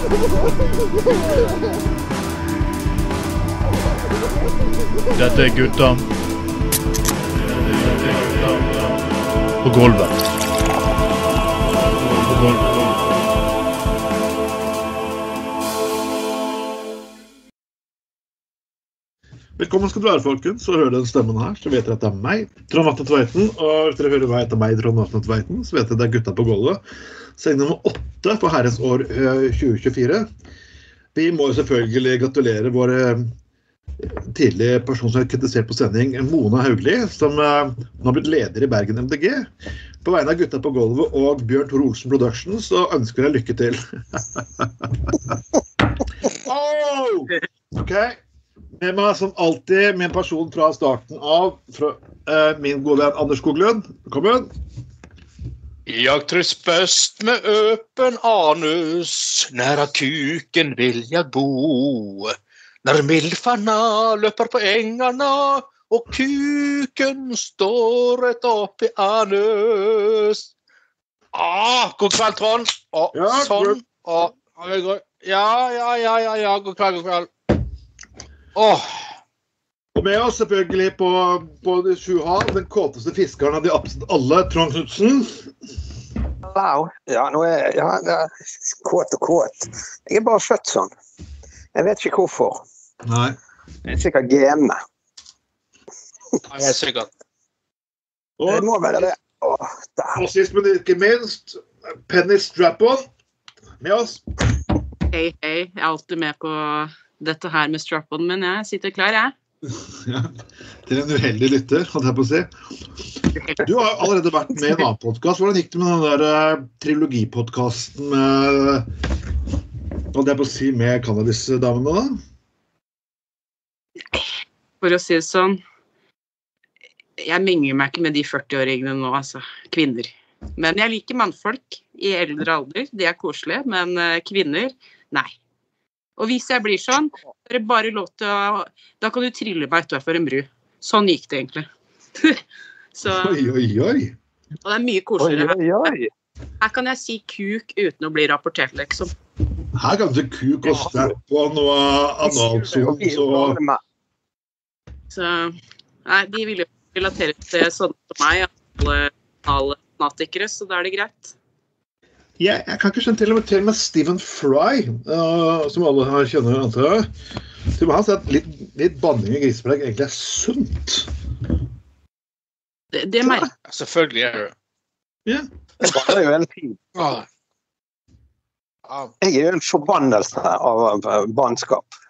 Dette er gutta på gulvet. Velkommen skal du være, folkens. Så hører den stemmen her, så vet dere at det er meg, Trond Vatne Tveiten. Og hvis dere hører meg etter meg, Trond Vatne Tveiten, så vet dere at det er gutta på gulvet. Sending nummer 8 for herrens år 2024. Vi må jo selvfølgelig gratulere vår tidlige person som har kritisert på sending, Mona Haugli, som har blitt leder i Bergen MDG. På vegne av gutta på gulvet og Bjørn Tore Olsen Productions, så ønsker jeg lykke til. Ok. Med meg som alltid, min person fra starten av, fra min gode venn Anders Skoglund. Kom igjen. Jag trivs bäst med öppen anus, nära kuken vill jag bo. När milfarna löper på ängarna och kuken står rätt upp i anus. God kväll, Trond. Ja, sånn. Ja, god kväll. Og med oss selvfølgelig på Sjuhav, den kåteste fiskeren av de absolutt alle, Trond Knudsen. Wow, ja, nå er jeg kåt og kåt. Jeg er bare født sånn. Jeg vet ikke hvorfor. Nei. Det er sikkert genene. Ja, jeg er sikkert. Det må være det. Og sist, men ikke minst, Penny Strap-on med oss. Hei, jeg er alltid med på dette her med strap-on, men jeg sitter klar, jeg. Ja, til en uheldig lytter, hadde jeg på å si. Du har allerede vært med i en annen podcast. Hvordan gikk det med den der trilogipodcasten med, hadde jeg på å si, med cannabis-damene da? For å si det sånn, jeg menger meg ikke med de 40-åringene nå, altså, kvinner. Men jeg liker mannfolk i eldre alder, de er koselige, men kvinner, nei. Og hvis jeg blir sånn, er det bare lov til å... Da kan du trille meg utenfor en bru. Sånn gikk det egentlig. Så, Oi. og det er mye koseligere. Oi. Her kan jeg si kuk uten å bli rapportert, liksom. Her kan du kuk og strap-on og analsons og... Så, nei, de vil jo relatere til sånn som meg, alle fanatikere, så da er det greit. Jeg kan ikke skjønne til og med Stephen Fry, som alle her kjenner, antar jeg. Til og med han sier at litt banning i grisepreik egentlig er sunt. Det merker jeg. Selvfølgelig er det. Ja. Det er jo en tid. Jeg er jo en forbannelse av bannskap.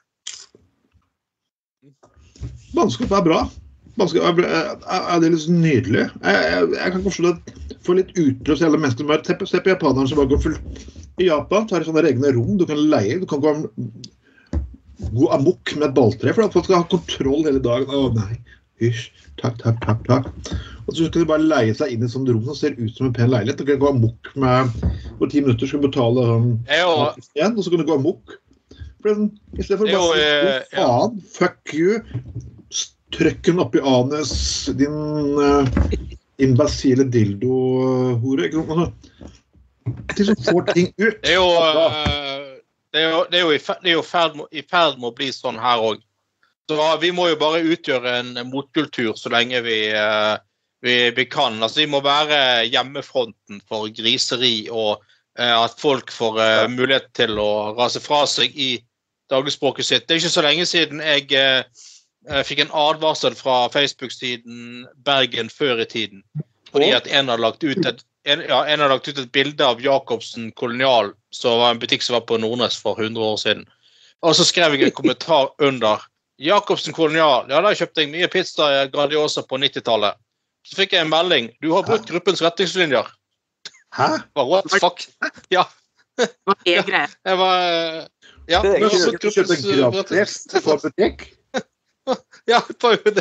Bannskap er bra. Bannskap er det litt nydelig. Jeg kan forstå det for litt utløs hele mennesker. Se på japanerne som bare går fullt. I Japan tar de sånne egne rom du kan leie. Du kan gå amok med et balltre, for at folk skal ha kontroll hele dagen. Å nei, hysj, takk. Og så skal du bare leie seg inn i et sånt rom som ser ut som en pen leilighet. Du kan gå amok med, for 10 minutter skal du betale igjen, og så kan du gå amok. For i stedet for å bare si, faen, fuck you, trøkken opp i anus, din imbasile dildo-hore, ikke sant? Til så får ting ut. Det er jo i ferd med å bli sånn her også. Så vi må jo bare utgjøre en motkultur så lenge vi kan. Altså, vi må være hjemmefronten for griseri, og at folk får mulighet til å rase fra seg i dagligspråket sitt. Det er ikke så lenge siden jeg fikk en advarsel fra Facebook-siden Bergen før i tiden. Fordi at en har lagt ut et bilde av Jacobsen Kolonial, som var en butikk som var på Nordnes for 100 år siden. Og så skrev jeg en kommentar under Jacobsen Kolonial, ja, da kjøpte jeg mye pizza i Grandiosa på 90-tallet. Så fikk jeg en melding, du har brutt gruppens retningslinjer. Hæ? What the fuck? Ja. Hva er greia? Jeg var... Ja, du har brutt gruppens gratis for butikk? Ja, det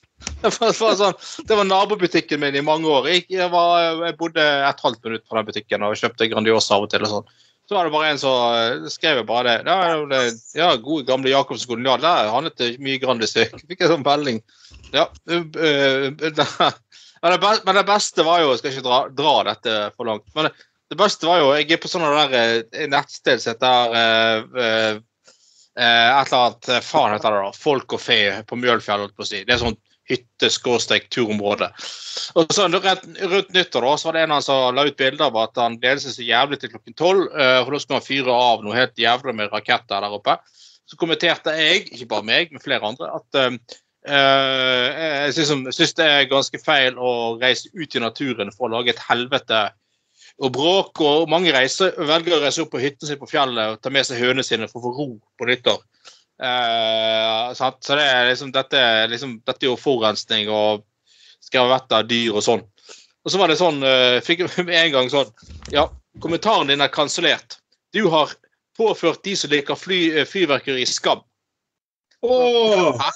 var nabobutikken min i mange år. Jeg bodde et halvt minutt fra den butikken og kjøpte Grandiosa av og til og sånn. Så var det bare en som skrev bare det. Ja, gode gamle Jacobsen Kolonial, der handlet det mye Grandis. Jeg fikk en sånn melding. Ja, men det beste var jo, jeg skal ikke dra dette for langt, men det beste var jo, jeg på sånne der nettsted som heter et eller annet, faen heter det da, Folk og Fe på Mjølfjell, holdt på å si. Det sånn hytte-turområde. Og så rundt nyttår da, så var det en som la ut bilder av at han delte seg så jævlig til klokken 12, for da skulle han fyre av noe helt jævlig med raketter der oppe. Så kommenterte jeg, ikke bare meg, men flere andre, at jeg synes det ganske feil å reise ut i naturen for å lage et helvete og bråk, og mange velger å reise opp på hytten sin på fjellet og ta med seg hønene sine for å få ro på nyttår. Så det liksom, dette er jo forurensning og skrevvett av dyr og sånn. Og så var det sånn, fikk jeg en gang sånn, ja, kommentaren din er kansellert. Du har påført de som liker fyrverkeri i skam. Hva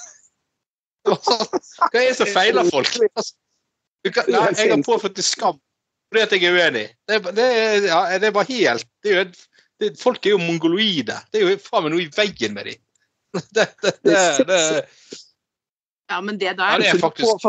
er det som feiler folk? Jeg har påført det skam. Fordi at jeg er uenig. Det er bare helt... folk er jo mongoloide. Det er jo faen meg noe i veien med dem. Ja, men det der... det er faktisk...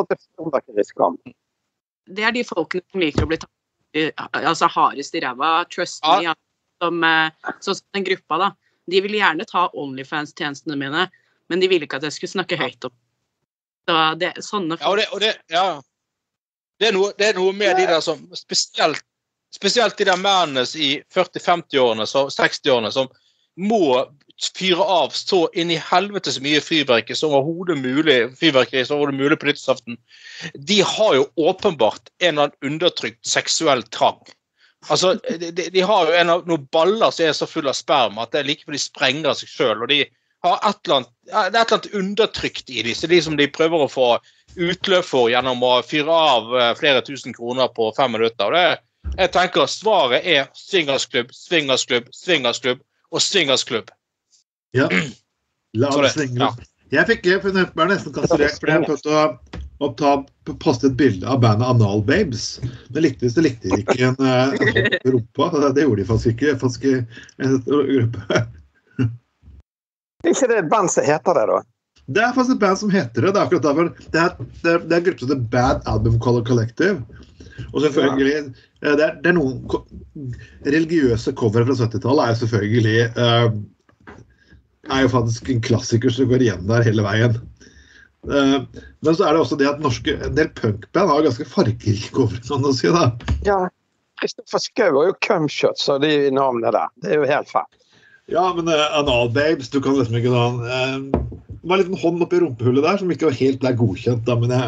Det er de folkene som liker å bli tatt, altså hardest i ræva, trust me, sånn som den gruppa da. De ville gjerne ta OnlyFans-tjenestene mine, men de ville ikke at jeg skulle snakke høyt om. Så det sånne folk... Det er noe med de der som, spesielt de der mennene i 40-50-årene, 60-årene, som må fyre av så inn i helvete så mye fyrverkeri som overhodet mulig på nyttårsaften. De har jo åpenbart en eller annen undertrykt seksuell trang. Altså, de har jo noen baller som er så full av sperm at det er like for de sprenger seg selv, og de har det er et eller annet undertrykt i dem, så de som de prøver å få utløp for gjennom å fyre av flere tusen kroner på 5 minutter. Og jeg tenker svaret er swingersklubb, swingersklubb, swingersklubb og swingersklubb. Ja, la oss svinge. Jeg fikk nesten kansellert fordi jeg prøvde å poste et bilde av bandet Anal Babes. Men likte ikke en rumpa. Det gjorde de faktisk ikke en gruppe. Ikke det et band som heter det da? Det er faktisk et band som heter det. Det er akkurat derfor. Det er en gruppe som heter Bad Album Collective. Og selvfølgelig, det er noen religiøse covere fra 70-tallet er jo selvfølgelig er jo faktisk en klassiker som går igjen der hele veien. Men så er det også det at en del punkband har ganske fargerike covere, sånn å si da. Ja, Kristoffer Schau har jo Cumshots og de navnene der. Det er jo helt fælt. Ja, men Anal Babes, du kan liksom ikke sånn... det var en liten hånd oppi rumpehullet der, som ikke helt ble godkjent da, men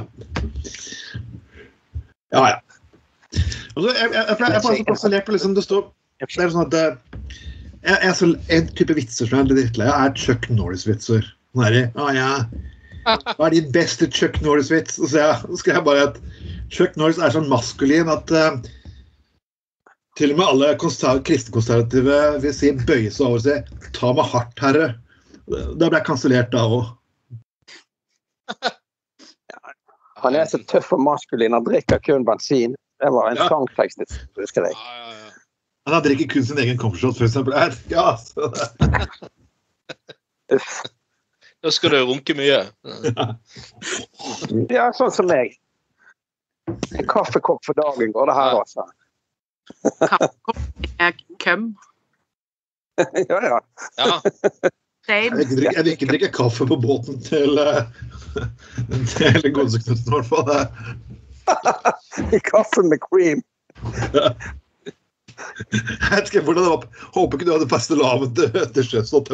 ja. Og så, jeg får altså kansellert på liksom, det står... Det er sånn at en type vitser som er litt lei, er Chuck Norris-vitser. Sånn er det, hva er din beste Chuck Norris-vits? Og så skal jeg bare at Chuck Norris er sånn maskulin at... til og med alle kristenkonservative vil si bøye seg over og si ta meg hardt, herre. Det ble kansellert da også. Han er så tøff og maskulin, han drikker kun bensin. Det var en sangtekst, husker jeg. Han drikker kun sin egen comfort, for eksempel. Ja, så Da skal du runke mye. Ja, sånn som meg. En kaffekopp for dagen går det her også. Kaffekopp er køm. Ja. Jeg vil ikke drikke kaffe på båten til Godseknutten i hvert fall. Kaffe med cream. Jeg vet ikke hvordan det var. Håper ikke du hadde fastelavn til sjøsått.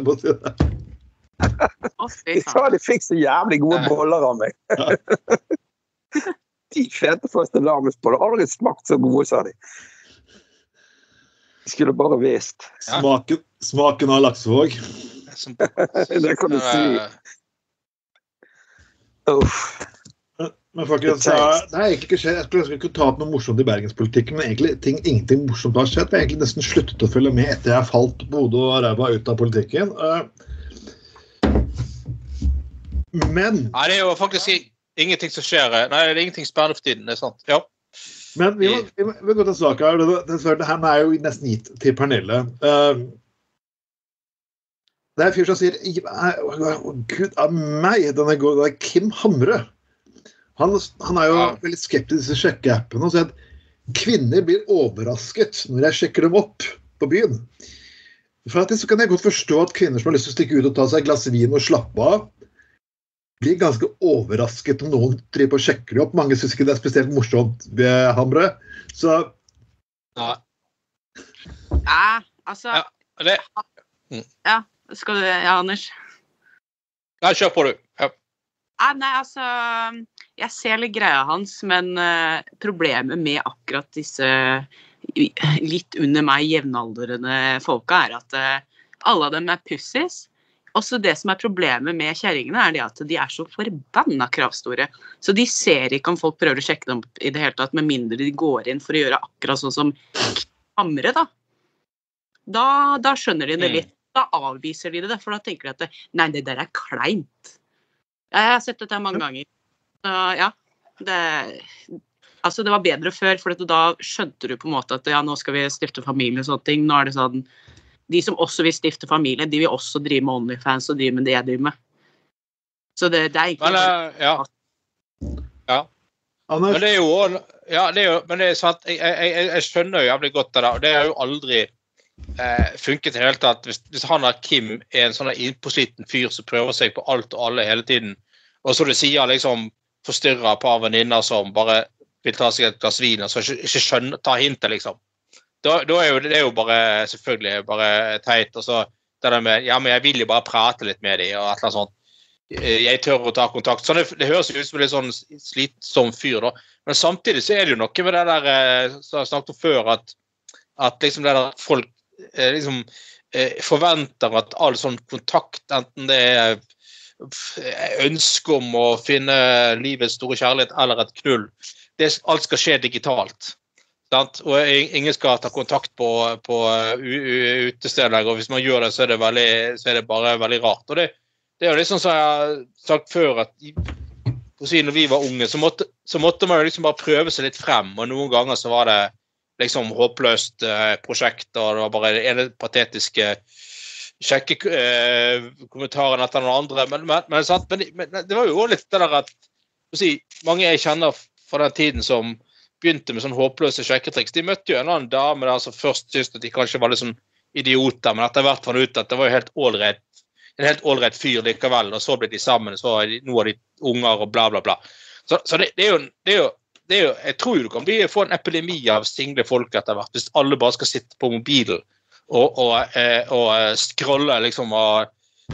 De sa de fikk så jævlig gode boller av meg. De fete fastelavnsboller har aldri smakt så gode, sa de. De skulle bare visst. Smaken av laksevåg. Det kan du si. Men faktisk, det er egentlig ikke skjedd. Jeg skulle ikke ta opp noe morsomt i bergenspolitikken, men egentlig ingenting morsomt har skjedd. Jeg har egentlig nesten sluttet å følge med etter jeg falt både og ræva ut av politikken. Men... Nei, det er jo faktisk ingenting som skjer. Nei, det er ingenting spennende for tiden, det er sant. Ja. Men vi må gå til sak her. Det her er jo nesten gitt til Pernille. Det er en fyr som sier Gud av meg, det er Kim Hamre. Han er jo veldig skeptisk til sjekkeappen og sier at kvinner blir overrasket når jeg sjekker dem opp på byen. Faktisk så kan jeg godt forstå at kvinner som har lyst til å stikke ut og ta seg et glass vin og slappe av, blir ganske overrasket om noen driver og sjekker dem opp. Mange synes ikke det er spesielt morsomt ved Hamre. Så... Ja. Ja, altså... Ja, Ja, skal du... Ja, Anders? Nei, kjør på du. Ja. Nei, altså... Jeg ser litt greia hans, men problemet med akkurat disse litt under meg jevnaldrende folka at alle av dem pussies. Også det som problemet med kjerringene det at de så forbanna kravstore. Så de ser ikke om folk prøver å sjekke dem i det hele tatt, med mindre de går inn for å gjøre akkurat sånn som Hamre, da. Da skjønner de det litt. Da avviser de det, for da tenker de at nei, det der kleint. Jeg har sett dette mange ganger. Så ja, altså det var bedre før, for da skjønte du på en måte at ja, nå skal vi stifte familie og sånne ting. Nå det sånn, de som også vil stifte familie, de vil også drive med OnlyFans og drive med det jeg driver med. Så det egentlig... Men, ja. Men det jo, men det sant, jeg skjønner jo jævlig godt det der, og det har jo aldri funket i det hele tatt. Hvis han Kim en sånn innpåsliten fyr som prøver seg på alt og alle hele tiden, og så du sier liksom, forstyrrer et par venninner som bare vil ta seg et glass vin, og så ikke skjønner, ta hintet liksom. Da det jo bare, selvfølgelig bare teit, og så det der med, ja, men jeg vil jo bare prate litt med dem, og et eller annet sånt. Jeg tør å ta kontakt. Så det høres ut som en litt sånn slitsom fyr da. Men samtidig så det jo noe med det der, som jeg snakket om før, at liksom det der folk liksom forventer at all sånn kontakt, enten det ønske om å finne livets store kjærlighet eller et knull, alt skal skje digitalt, sant? Og ingen skal ta kontakt på utesteder, og hvis man gjør det så det bare veldig rart, og det jo liksom som jeg har sagt før, at når vi var unge så måtte man jo liksom bare prøve seg litt frem, og noen ganger så var det liksom håpløst prosjekt, og det var bare det ene patetiske sjekke kommentaren etter noen andre, men det var jo litt det der at mange jeg kjenner fra den tiden som begynte med sånn håpløse sjekketriks, de møtte jo en annen dame der som først syntes at de kanskje var litt sånn idioter, men etter hvert fant ut at det var jo en helt ålreit fyr likevel, og så ble de sammen, så nå de unger og bla bla bla. Så det jo, jeg tror jo du kan få en epidemi av single folk etter hvert, hvis alle bare skal sitte på mobilen og scrolle liksom og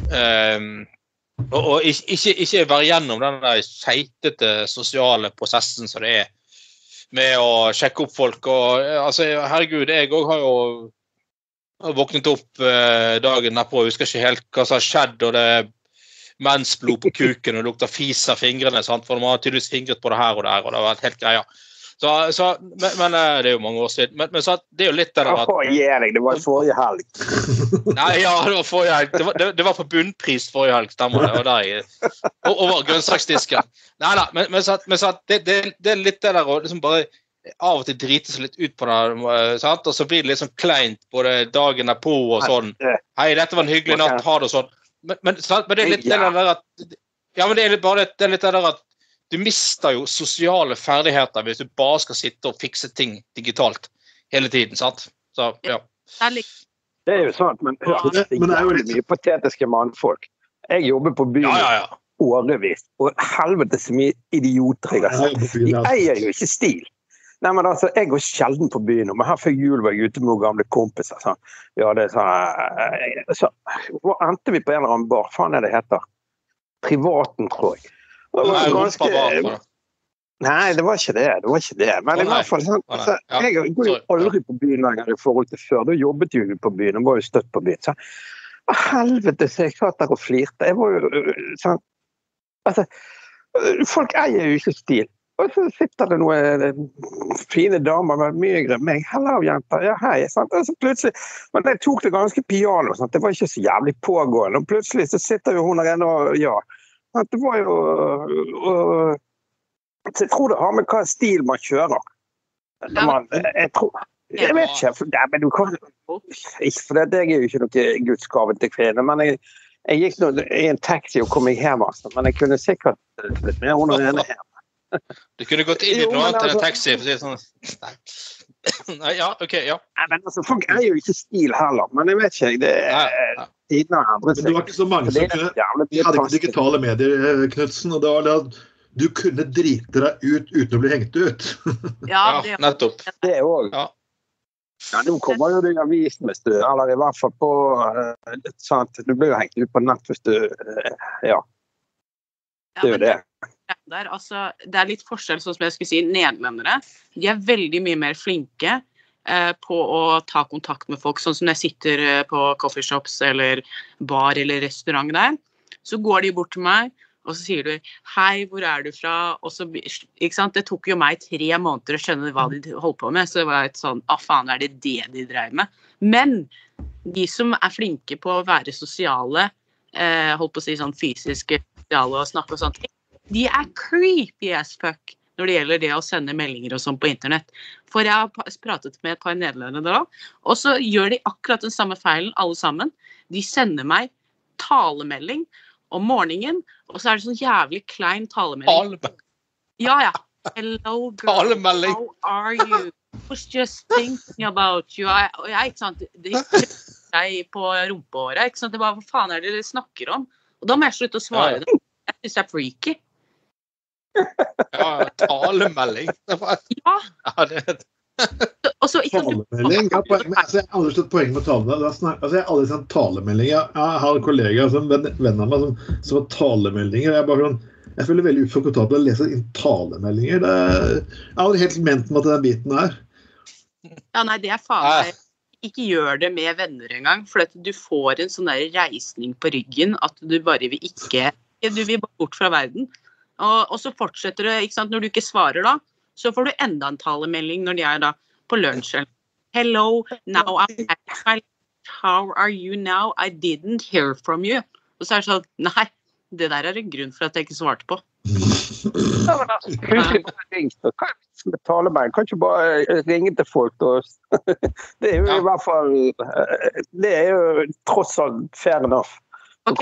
ikke være gjennom den der seitete sosiale prosessen som det med å sjekke opp folk og altså herregud, jeg også har jo våknet opp dagen derpå, jeg husker ikke helt hva som har skjedd, og det mensblod på kuken og lukter fis av fingrene, sant? For de har tydeligvis fingret på det her og der, og det har vært helt greia. Men det jo mange år siden. Men så det jo litt der at... Det var forrige helg. Nei, ja, det var forrige helg. Det var på bunnpris forrige helg, stemmer det. Og der, over grønnsaksdisken. Neida, men så det litt det der å liksom bare av og til drite seg litt ut på det, sant? Og så blir det litt sånn kleint både dagen på og sånn. Hei, dette var en hyggelig natt, ha det og sånn. Men det litt det der at... Ja, men det litt det der at du mister jo sosiale ferdigheter hvis du bare skal sitte og fikse ting digitalt hele tiden, sant? Så, ja. Det jo sant, men det jo litt mye patetiske mannfolk. Jeg jobber på byen årevis, og helvete så mye idioter jeg har sett. De eier jo ikke stil. Nei, men altså, jeg går sjelden på byen, men her før jul var jeg ute med noen gamle kompiser. Sånn. Ja, det så hvor endte vi på en eller annen bar? Faen det heter? Privaten, tror jeg. Det var ganske... Nei, det var ikke det. Men i hvert fall, sånn, altså, jeg går jo aldri på byen lenger i forhold til før. Da jobbet jeg på byen, og var jo støtt på byen. Så, helvete, så jeg satt der og flirte. Jeg var jo sånn... Altså, folk eier jo ikke stil. Og så sitter det noen fine damer med mye yngre enn meg. Hello, jenter. Ja, hei. Sant? Og så plutselig... Men jeg tok det ganske piano, sant? Det var ikke så jævlig pågående. Og plutselig så sitter jo hun der inne og... Ja, det var jo... Jeg tror det har med hva stil man kjører. Jeg vet ikke, men du kan... Ikke, for det jo ikke noe gudsgave til kvinner, men jeg gikk nå i en taxi og kom hjem, altså. Men jeg kunne sikkert litt mer under henne her. Du kunne gått inn i noe annet enn en taxi for å si det sånn. Nei, ja, ok, ja. Nei, men altså, folk jo ikke stil heller, men jeg vet ikke, det tidene andre seg. Men det var ikke så mange som hadde ikke digitale medier, Knudsen, og det var det at du kunne drite deg ut uten å bli hengt ut. Ja, nettopp. Det også. Ja, nå kommer jo det i avisen hvis du, eller i hvert fall på, sånn at du blir jo hengt ut på nett hvis du, ja. Det jo det. Altså, det litt forskjell, sånn som jeg skulle si, nederlendere. De veldig mye mer flinke på å ta kontakt med folk, sånn som når jeg sitter på coffeeshops eller bar eller restaurant der. Så går de bort til meg, og så sier du, hei, hvor du fra? Og så, ikke sant? Det tok jo meg 3 måneder å skjønne hva de holdt på med, så det var et sånn, faen, det de drev med? Men de som flinke på å være sosiale, holdt på å si sånn fysiske, og snakke og sånt, de creepy as fuck når det gjelder det å sende meldinger og sånn på internett. For jeg har pratet med et par nederlendere da, og så gjør de akkurat den samme feilen, alle sammen. De sender meg talemelding om morgenen, og så det sånn jævlig klein talemelding. Ja. Hello girl, how are you? I was just thinking about you. Ikke sant? Det jeg på rumpehåret, ikke sant? Det hva faen det dere snakker om? Og da må jeg slutte å svare det. Jeg synes det freaky. Ja, talemelding. Ja. Talemelding? Jeg har aldri stått poeng med talemelding. Jeg har aldri sendt talemelding. Jeg har en kollega som venn av meg som har talemeldinger. Jeg føler veldig ukomfortabel å lese inn talemeldinger. Jeg har aldri helt ment med at den biten her. Ja, nei, det faen. Ikke gjør det med venner engang, for at du får en sånn der reisning på ryggen at du bare vil ikke, du vil bare bort fra verden. Og så fortsetter det, ikke sant, når du ikke svarer da, så får du enda en talemelding når de da på lunsj. Hello, now I'm back. How are you now? I didn't hear from you. Og så det sånn, nei, det der en grunn for at jeg ikke svarte på. Talemelding, kan ikke bare ringe til folk det jo i hvert fall det jo tross alt fair enough ok,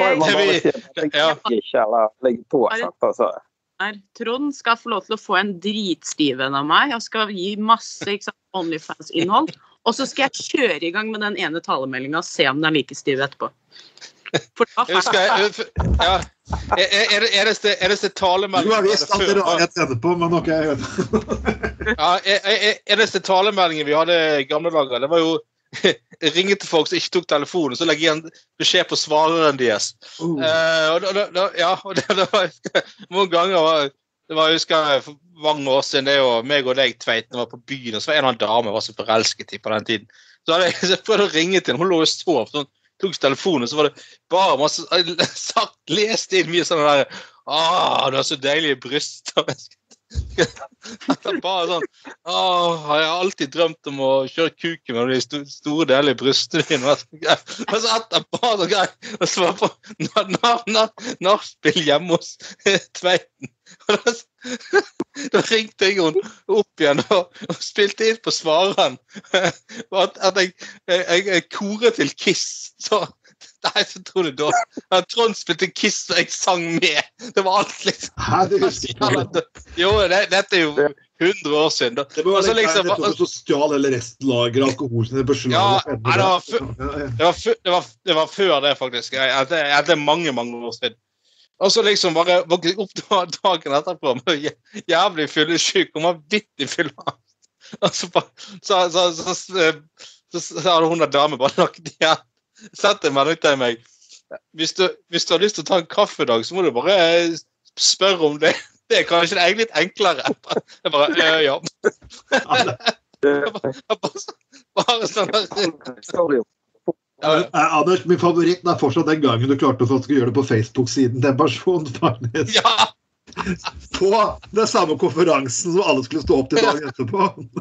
Trond skal få lov til å få en dritstiv av meg og skal gi masse OnlyFans-innhold og så skal jeg kjøre i gang med den ene talemeldingen og se om den like stiv etterpå eneste talemelding du har visst at det jeg tjener på, men ok eneste talemeldingen vi hadde i gamle dager, det var jo ringe til folk som ikke tok telefonen, så legger jeg en beskjed på svareren deres og det var mange ganger det var, jeg husker for mange år siden det jo meg og deg Tveit når jeg var på byen, og så var en eller annen dame var så forelsket i på den tiden så hadde jeg prøvd å ringe til hun lå og sov sånn tok telefonen, så var det bare masse lest inn mye sånn der du har så deilige bryster bare sånn jeg har alltid drømt om å kjøre kuken med de store deilige brystene dine og så etterpå så grei og så var på nachspiel hjemme hos Tveiten da ringte jeg hun opp igjen og spilte inn på svareren at jeg koret til Kiss så nei, så tror du da Trond spilte Kiss og jeg sang med det var alt liksom jo, dette jo 100 år siden det var liksom så stjal eller restlager alkohol på slaget det var før det faktisk det mange år siden og så liksom bare våknet opp dagen etterpå med jævlig fyllesyk og var vittig fylla og så hadde hun der dame bare lagt igjen sette meg ut til meg hvis du har lyst til å ta en kaffedag så må du bare spørre om det det kanskje egentlig litt enklere jeg bare, ja bare sånn Anders, min favoritt fortsatt den gangen du klarte å gjøre det på Facebook-siden til en person ja på den samme konferansen som alle skulle stå opp til dagen etterpå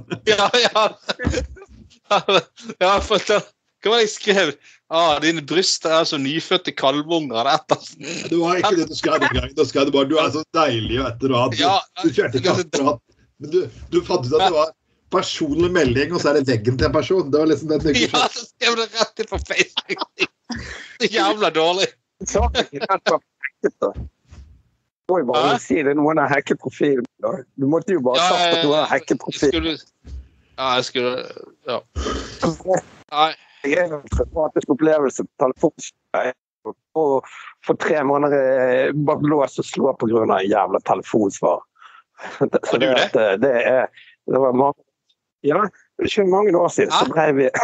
ja for hva var det jeg skrev? Dine bryster så nyfødte kalvunger det var ikke det du skrev den gangen du så deilig etter å ha du kjørte kaffeprat men du fant ut at det var personlig melding og så det veggen til en person det var liksom den ja, så skrev det rett inn på Facebook det jævla dårlig må jo bare si det, noen har hacket profilen. Du måtte jo bare sagt at noen har hacket profilen. Jeg skulle... Ja. Nei. Jeg har en traumatisk opplevelse på telefonen. Og for 3 måneder bak lås og slå på grunn av en jævla telefonsvar. Har du det? Det var mange... Ja, det var mange år siden, så drev vi...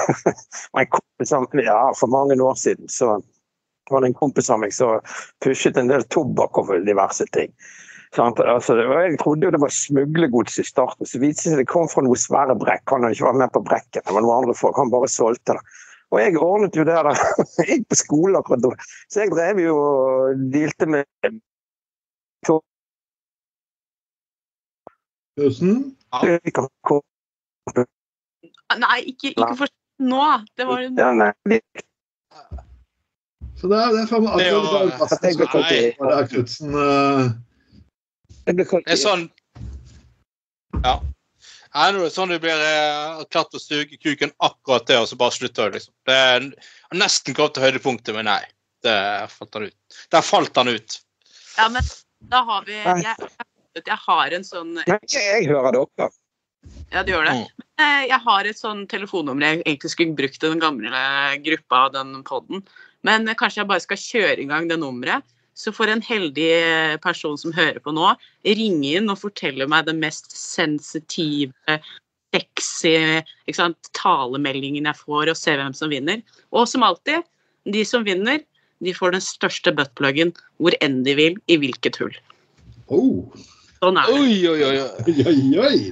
for mange år siden, så var det en kompis av meg som pushet en del tobakk over diverse ting. Altså, jeg trodde jo det var smuglegods i starten, så viste det kom fra noe svære brekk. Han hadde ikke vært med på brekken, men noen andre folk, han bare solgte det. Og jeg ordnet jo det der, jeg gikk på skolen akkurat da. Så jeg drev jo og dealte med... Nei, ikke for nå. Det var en... Ja, nei. Så det er faen meg akkurat Knudsen... Det er sånn... Ja. Er det sånn du blir klart å suge kuken akkurat det, og så bare slutter det, liksom. Det er nesten gått til høydepunktet, men nei. Der falt han ut. Ja, men da har vi... Jeg har en sånn... Jeg hører det oppe. Ja, du gjør det. Men jeg har et sånn telefonnummer jeg egentlig skulle brukt den gamle gruppa av den podden. Men kanskje jeg bare skal kjøre i gang det nummeret. Så får en heldig person som hører på nå ringe inn og fortelle meg den mest sensitive, sexy, ikke sant, talemeldingen jeg får, og se hvem som vinner. Og som alltid, de som vinner, de får den største buttpluggen hvor enn de vil, i hvilket hull. Sånn er det. Oi.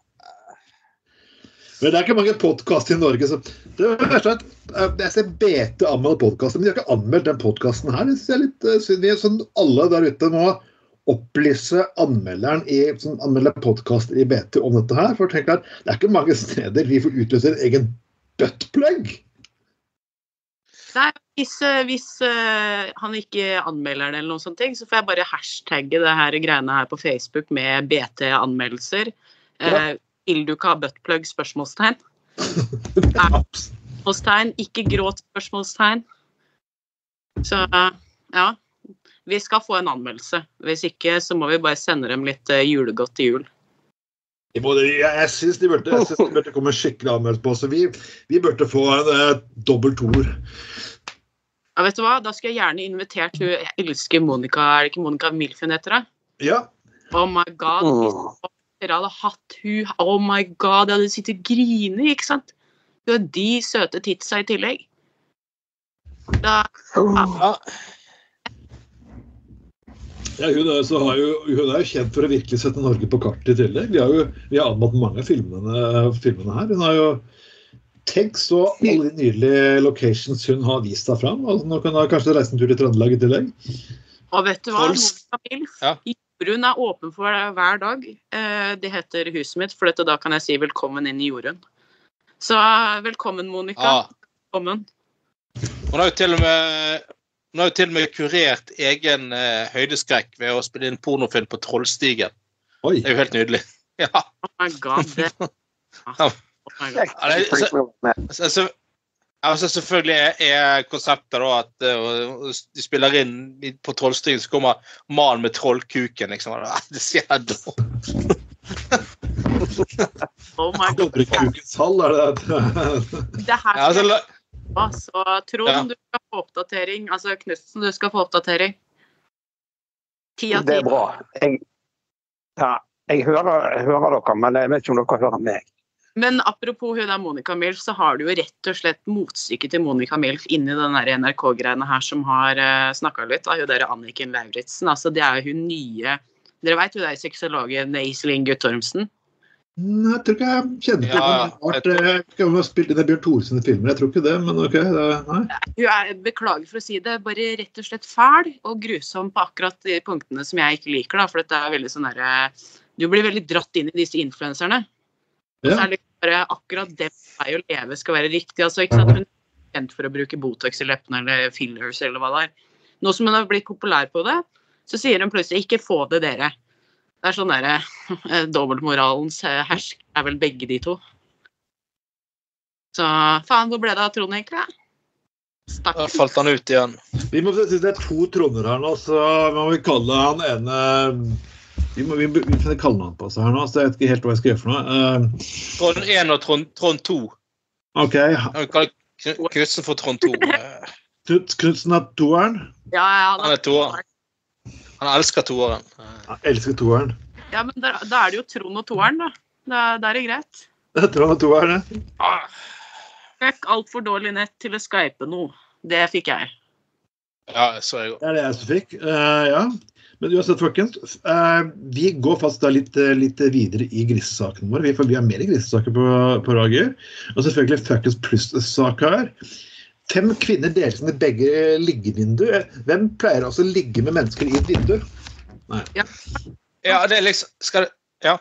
Men det er ikke mange podcaster i Norge som... Det er verst at jeg ser BT anmelde podcaster, men de har ikke anmeldt den podcasten her. Det er litt synd. Vi er sånn alle der ute må opplyse anmelderen som anmelder podcast i BT om dette her. For tenk at det er ikke mange steder vi får utløse en egen buttplug. Nei, hvis han ikke anmelder det eller noen sånne ting, så får jeg bare hashtagge det her greiene her på Facebook med BT-anmeldelser. Vil du ikke ha buttplug, spørsmålstegn? Spørsmålstegn, ikke gråt spørsmålstegn. Så, ja. Vi skal få en anmeldelse. Hvis ikke, så må vi bare sende dem litt julegodt til jul. Jeg synes de burde komme skikkelig anmeldt på, så vi burde få en dobbelt toer. Ja, vet du hva? Da skal jeg gjerne invitert hun. Jeg elsker Monica. Er det ikke Monica Milfen heter det? Ja. Oh my god. Jeg hadde hatt hun. Oh my god, jeg hadde sittet og grine, ikke sant? Du har de søte titsa i tillegg. Da... Ja, hun er jo kjent for å virkelig sette Norge på kartet i tillegg. Vi har anmeldt mange av filmene her. Hun har jo tenkt så alle de nydelige locations hun har vist seg fram. Altså, nå kan hun kanskje reise en tur til Trøndelag i tillegg. Og vet du hva? Jordrun er åpen for hver dag. Det heter huset mitt, for da kan jeg si velkommen inn i Jorunn. Så velkommen, Monica. Velkommen. Hun har jo til og med kurert egen høydeskrekk ved å spille inn pornofilm på Trollstigen. Oi. Det er jo helt nydelig. Ja. Oh my god, det... Altså, selvfølgelig er konseptet da at de spiller inn på Trollstigen, så kommer mannen med trollkuken, liksom. Det ser jeg da. Oh my god. Kukens hall, er det? Det her altså, Trond, du skal få oppdatering. Altså, Knudsen, du skal få oppdatering. 10 av 10. Det er bra. Jeg hører dere, men jeg vet ikke om dere hører meg. Men apropos hun der Monica Milf, så har du jo rett og slett motstykke til Monica Milf inni den der NRK-greiene her som har snakket litt av hun der Anniken Lauritzen. Altså, det er jo hun nye... Dere vet jo det er sexologen Iselin Guttormsen? Jeg tror ikke jeg kjenner til henne. Hun har spilt inn i Bjørn Thorsen filmer, jeg tror ikke det, men ok, nei. Hun er, beklager for å si det, bare rett og slett fæl og grusom på akkurat de punktene som jeg ikke liker da, for dette er veldig sånn der... Du blir veldig dratt inn i disse influenserne. Og så er det bare akkurat det vei å leve skal være riktig. Altså, ikke sant? Hun er kjent for å bruke Botox i leppene eller fillers eller hva det er. Nå som hun har blitt populær på det, så sier hun plutselig ikke få det dere. Det er sånn der dobbeltmoralens hersk er vel begge de to. Så faen, hvor ble det av Trond egentlig? Da falt han ut igjen. Vi må si det 2 Tronder her nå, så må vi kalle han ene... Vi finner kallenavn på oss her nå, så jeg vet ikke helt hva jeg skal gjøre for noe. Trond 1 og Trond 2. Ok. Knudsen for Trond 2. Knudsen er 2-eren? Ja, han er 2-eren. Han elsker 2-eren. Han elsker 2-eren. Ja, men da er det jo Trond og 2-eren da. Da er det greit. Det er Trond og 2-eren, ja. Fikk alt for dårlig nett til å Skype noe. Det fikk jeg. Ja, så jeg. Det er det jeg som fikk, ja. Men uansett, folkens, vi går fast da litt videre i grisesakene våre, for vi har mer grisesaker på Rager. Og selvfølgelig Fuckings Plus-sak her. 5 kvinner deler sine begge liggevinduer. Hvem pleier også å ligge med mennesker i et vindu? Nei. Ja, det er liksom, skal det, ja.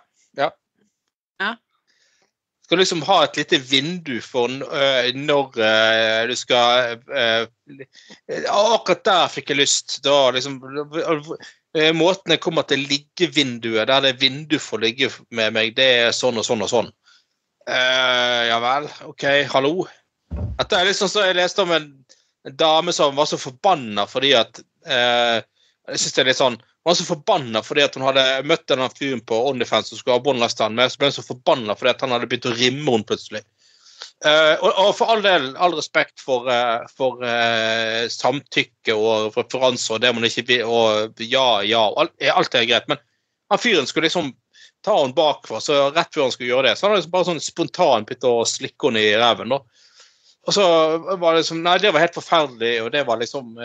Skal liksom ha et lite vindu for når du skal akkurat der fikk jeg lyst da liksom måten jeg kommer til liggevinduet der det vindu for å ligge med meg det er sånn og sånn og sånn ja vel, ok, hallo dette er liksom så jeg leste om en dame som var så forbannet fordi at jeg synes det er litt sånn hun var så forbannet fordi at hun hadde møtt denne fyren på OnlyFans som skulle ha båndlastene med, så ble hun så forbannet fordi at han hadde begynt å rimme hun plutselig. Og for all respekt for samtykke og referanser og det man ikke vil, og alt er greit, men han fyren skulle liksom ta hun bakfra, så rett før han skulle gjøre det, så han hadde liksom bare sånn spontan begynt å slikke hun i reven da. Og så var det liksom, nei, det var helt forferdelig, og det var liksom...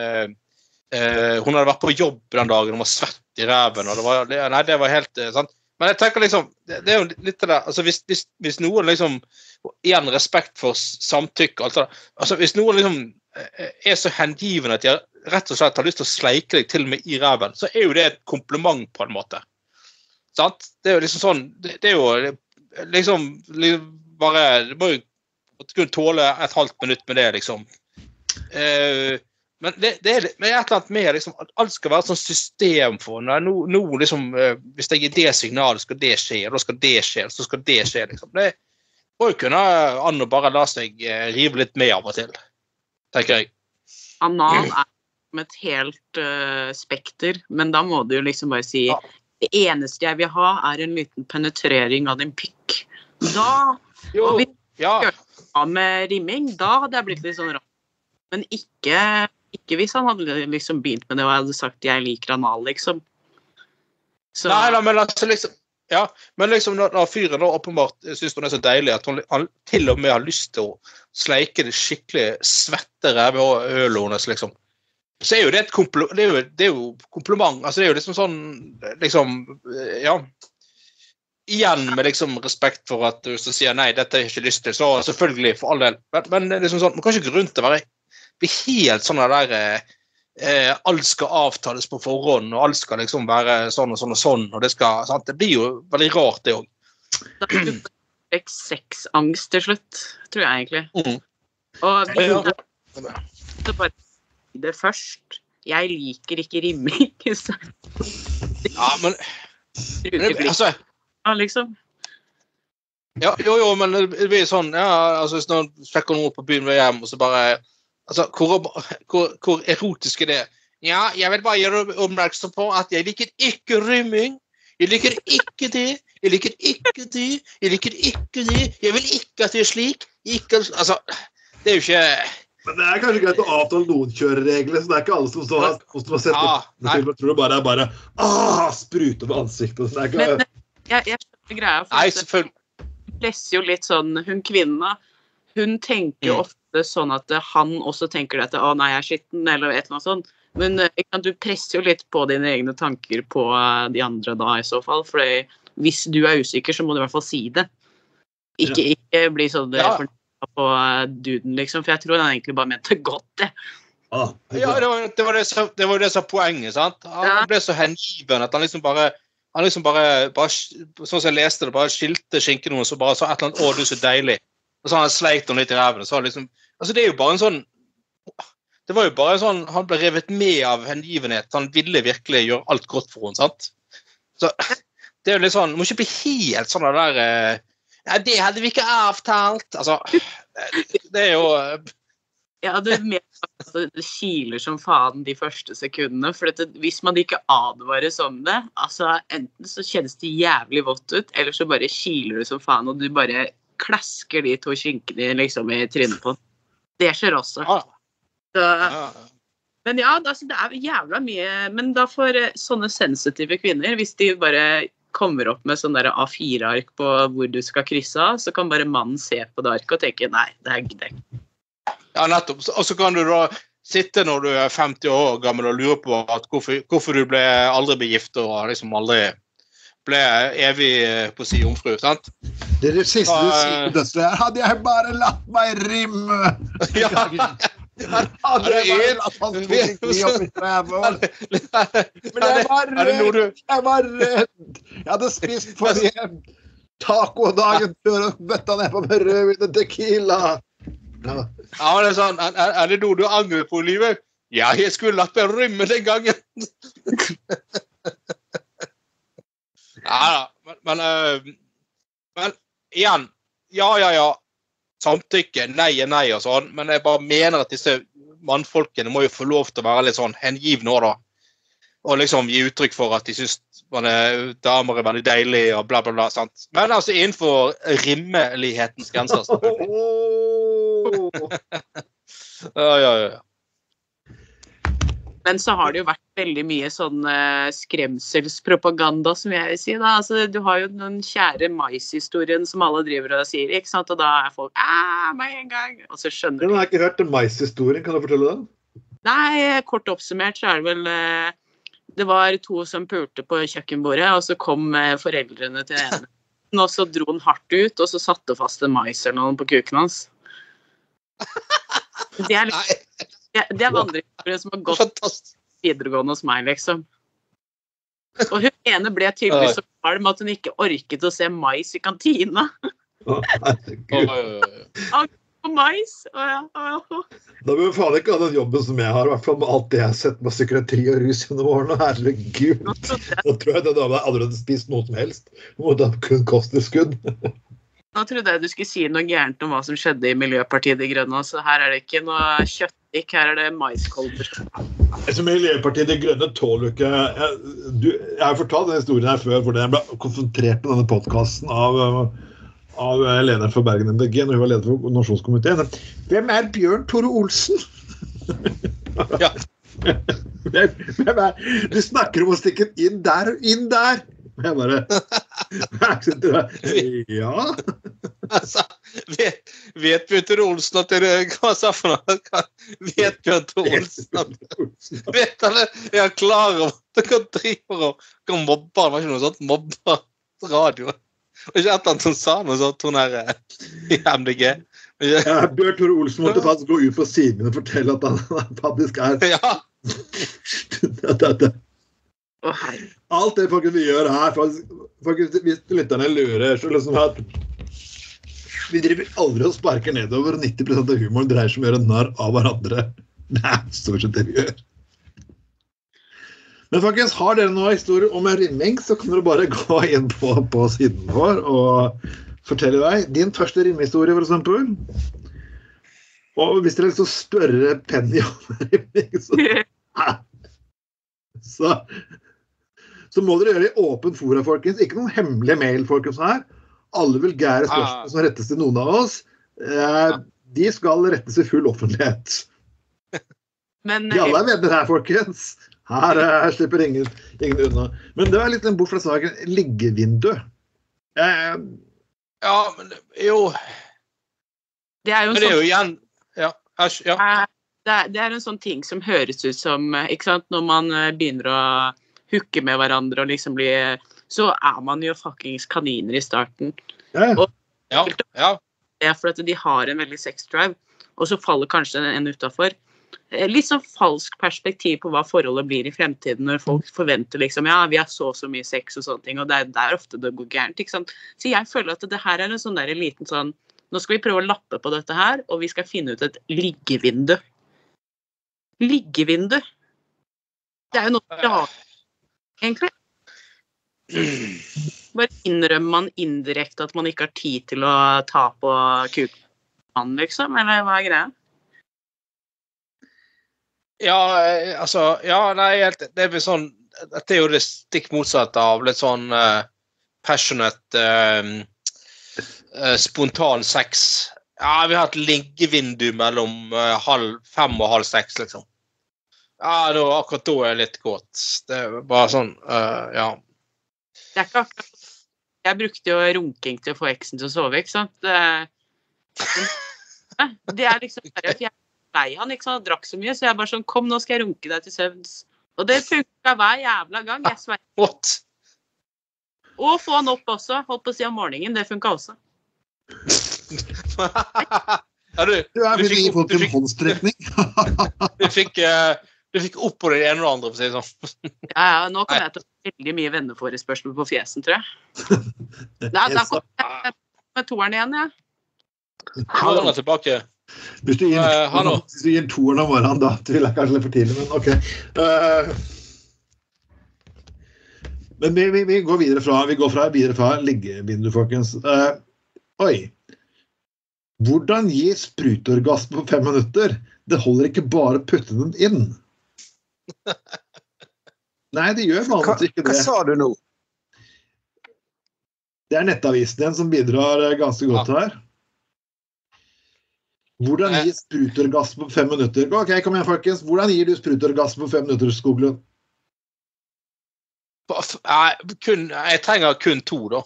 hun hadde vært på jobb den dagen, hun var svett i reven og det var helt sant? Men jeg tenker liksom det er jo litt det der, altså hvis noen liksom igjen respekt for samtykke altså hvis noen liksom er så hengivende at de rett og slett har lyst til å sleike deg til og med i reven, så er jo det et kompliment på en måte sant? Det er jo liksom sånn det er jo liksom bare du må jo kunne tåle et halvt minutt med det liksom men det er et eller annet med liksom, at alt skal være et sånt system for nå liksom, hvis jeg gir det signalet skal det skje, og da skal det skje så skal det skje liksom. Det må jo kunne an å bare la seg rive litt med av og til tenker jeg anal som et helt spekter, men da må du jo liksom bare si det eneste jeg vil ha en liten penetrering av din pikk da og hvis du gjør det med rimming, da hadde jeg blitt litt sånn rart men ikke hvis han hadde liksom begynt med det og hadde sagt jeg liker anal liksom så... Nei, men altså liksom ja, men liksom når fyren da åpenbart synes hun så deilig at han til og med har lyst til å sleike det skikkelig svette ræve og ølet hennes liksom så er jo det det er jo kompliment altså det er jo liksom sånn liksom ja igjen med liksom respekt for at du så sier nei, dette er ikke lyst til så selvfølgelig for all del men det er liksom sånn, man kan ikke grunn til å være blir helt sånn der alt skal avtales på forhånd og alt skal liksom være sånn og sånn og sånn og det skal, sant? Det blir jo veldig rart det også da blir du sexangst til slutt tror jeg egentlig og vi så bare det først jeg liker ikke rimming ja, men altså liksom jo, men det blir sånn ja, altså hvis noen sjekker noe på byen med hjem og så bare altså, hvor erotisk er det? Ja, jeg vil bare gjøre oppmerksom på at jeg liker ikke rymming. Jeg liker ikke det. Jeg liker ikke det. Jeg liker ikke det. Jeg vil ikke at det er slik. Ikke, altså, det er jo ikke... Men det er kanskje greit å avtale noen kjøreregler, så det er ikke alle som har sett det. Jeg tror det bare er sprut over ansiktet. Så det er ikke... Men jeg skjønner greia, for nei, selvfølgelig. Hun presser jo litt sånn, hun kvinna, hun tenker jo ofte sånn at han også tenker at nei, jeg er skitten, eller et eller annet sånt. Men du presser jo litt på dine egne tanker på de andre da i så fall, for hvis du er usikker, så må du i hvert fall si det. Ikke bli sånn på duden, liksom, for jeg tror han egentlig bare mente godt, det. Ja, det var det som var poenget, sant? Han ble så hengiven at han liksom bare sånn som jeg leste det, bare skilte skinken noen, så bare sa et eller annet, du er så deilig. Og så han sleit henne litt i reven, så liksom, altså det er jo bare en sånn, det var jo bare en sånn, han ble revet med av hengivenhet, han ville virkelig gjøre alt godt for henne, sant? Så det er jo litt sånn, må ikke bli helt sånn der, ja, det hadde vi ikke avtalt, altså, det er jo, Ja, du mener at det kiler som faen de første sekundene, for hvis man ikke advares om det, altså enten så kjennes det jævlig vått ut, eller så bare kiler det som faen, og du bare klasker de to skinkene liksom i trynet på. Det skjer også. Så, men ja, altså, det jævla mye, men da for sånne sensitive kvinner, hvis de bare kommer opp med sånn der A4-ark på hvor du skal krysse av, så kan bare mannen se på det arket og tenke, nei, det gidder jeg. Ja, nettopp. Og så kan du da sitte når du 50 år gammel og lure på at hvorfor du aldri ble gift og liksom aldri ble evig på si jomfru, sant? Det det siste du sier, dødsle. Hadde jeg bare latt meg rimme! Ja, hadde jeg bare latt han tog opp i trævål. Men jeg var redd. Jeg hadde spist for en taco dagen før og bøtta ned på med rødvin og tequila. Ja, det sånn, det noe du angrer på livet? Ja, jeg skulle latt meg rømme den gangen. Ja, men igjen, ja, samtykke, nei og sånn, men jeg bare mener at disse mannfolkene må jo få lov til å være litt sånn hengivne nå da, og liksom gi uttrykk for at de synes damer veldig deilig og bla bla bla, sant? Men altså innenfor rimmelighetens grenser. Ja. Men så har det jo vært veldig mye sånn skremselspropaganda, som jeg vil si da. Altså, du har jo den kjære mais-historien som alle driver og sier, ikke sant? Og da folk, meg en gang, og så skjønner de. Jeg har ikke hørt den mais-historien, kan du fortelle den? Nei, kort oppsummert så det vel, det var to som pulte på kjøkkenbordet, og så kom foreldrene til en. Og så dro han hardt ut, og så satte fast en mais eller noen på kuken hans. Det vandringshistorien som har gått videregående hos meg, liksom. Og hun ene ble tydelig så kvalm at hun ikke orket å se mais i kantina. Mais. Da bør vi faen ikke ha den jobben som jeg har, i hvert fall med alt det jeg har sett med psykiatri og rus gjennom årene. Herregud. Da tror jeg det da aldri hadde spist noe som helst. Nå må det kun kosttilskudd. Nå trodde jeg du skulle si noe gærent om hva som skjedde i Miljøpartiet De Grønne, så her det ikke noe kjøttik, her det maiskolber. Altså, Miljøpartiet De Grønne tåler ikke... Jeg har fortalt denne historien her før, hvor jeg ble konsentrert på denne podcasten av lederen for Bergen MDG, når hun var leder for Nasjonskomiteen. Hvem Bjørn Tore Olsen? Ja. Du snakker om å stikke inn der og inn der. Jeg bare... Ja. Altså, vet Bjørn Tore Olsen at hva sa for noe? Vet Bjørn Tore Olsen at vet han det? Jeg er klar over at han driver og kan mobbe. Det var ikke noe sånt mobber radio. Og ikke et som sa noe sånt, hun i MDG. Ja, Bjørn Tore Olsen måtte faktisk gå ut på siden og fortelle at han faktisk Ja. Alt det faktisk vi gjør her, faktisk hvis lytterne lurer, så liksom at vi driver aldri og sparker nedover, og 90% av humoren dreier seg om å gjøre narr av hverandre. Det stort sett det vi gjør. Men faktisk, har dere noen historier om en rimming, så kan dere bare gå inn på siden vår og fortelle deg din første rimmehistorie, for eksempel. Og hvis dere liksom spørre Penny om rimming, så må dere gjøre det i åpen fora, folkens. Ikke noen hemmelige mail, folkens, her. Alle vulgære spørsmål som rettes til noen av oss, de skal rettes i full offentlighet. De alle venner her, folkens. Her slipper ingen unna. Men det var litt bort fra saken. Liggevindu. Ja, men jo... Det jo men det jo igjen... Ja. Det en sånn ting som høres ut som, ikke sant, når man begynner å hukke med hverandre og liksom bli, så man jo fuckings kaniner i starten. Og ja. Det for at de har en veldig sex drive, og så faller kanskje en utenfor. Litt sånn falsk perspektiv på hva forholdet blir i fremtiden når folk forventer liksom, ja, vi har så mye sex og sånne ting, og det der ofte det går gærent, ikke sant? Så jeg føler at det her en sånn der liten sånn, nå skal vi prøve å lappe på dette her, og vi skal finne ut et liggevindu. Liggevindu. Det jo noe bra, egentlig. Bare innrømmer man indirekte at man ikke har tid til å ta på kuken, liksom, eller hva greia? Ja, altså, nei, det vel sånn, det jo det stikk motsatte av litt sånn passionate, spontan sex. Ja, vi har et liggevindu mellom 5:30 og 5:30, liksom. Ja, akkurat da jeg litt kåt. Det bare sånn, ja. Det ikke akkurat. Jeg brukte jo runking til å få eksen til å sove, ikke sant? Det liksom bare at jeg ble han, ikke sant? Han drakk så mye, så jeg bare sånn, kom, nå skal jeg runke deg til søvns. Og det funket hver jævla gang, jeg sverger. What? Og få han opp også, holdt på å si om morgenen, det funket også. Ja, du fikk en håndstrekning. Du fikk opp på det ene og det andre, for å si det sånn. Ja, nå kommer jeg til å ha veldig mye venneforespørsel på fjesen, tror jeg. Da kommer jeg med toeren igjen, ja. Toeren tilbake. Hvis du gir toeren om morgenen, da vil jeg kanskje litt for tidlig, men ok. Men vi går videre fra liggevindu, folkens. Oi. Hvordan gi sprutorgasme på 5 minutter? Det holder ikke bare å putte den inn. Nei, det gjør vanligvis ikke det. Hva sa du nå? Det nettavisen igjen som bidrar ganske godt her. Hvordan gi sprutorgasme på 5 minutter? Ok, kom igjen, folkens. Hvordan gir du sprutorgasme på 5 minutter, Skoglund? Jeg trenger kun 2, da.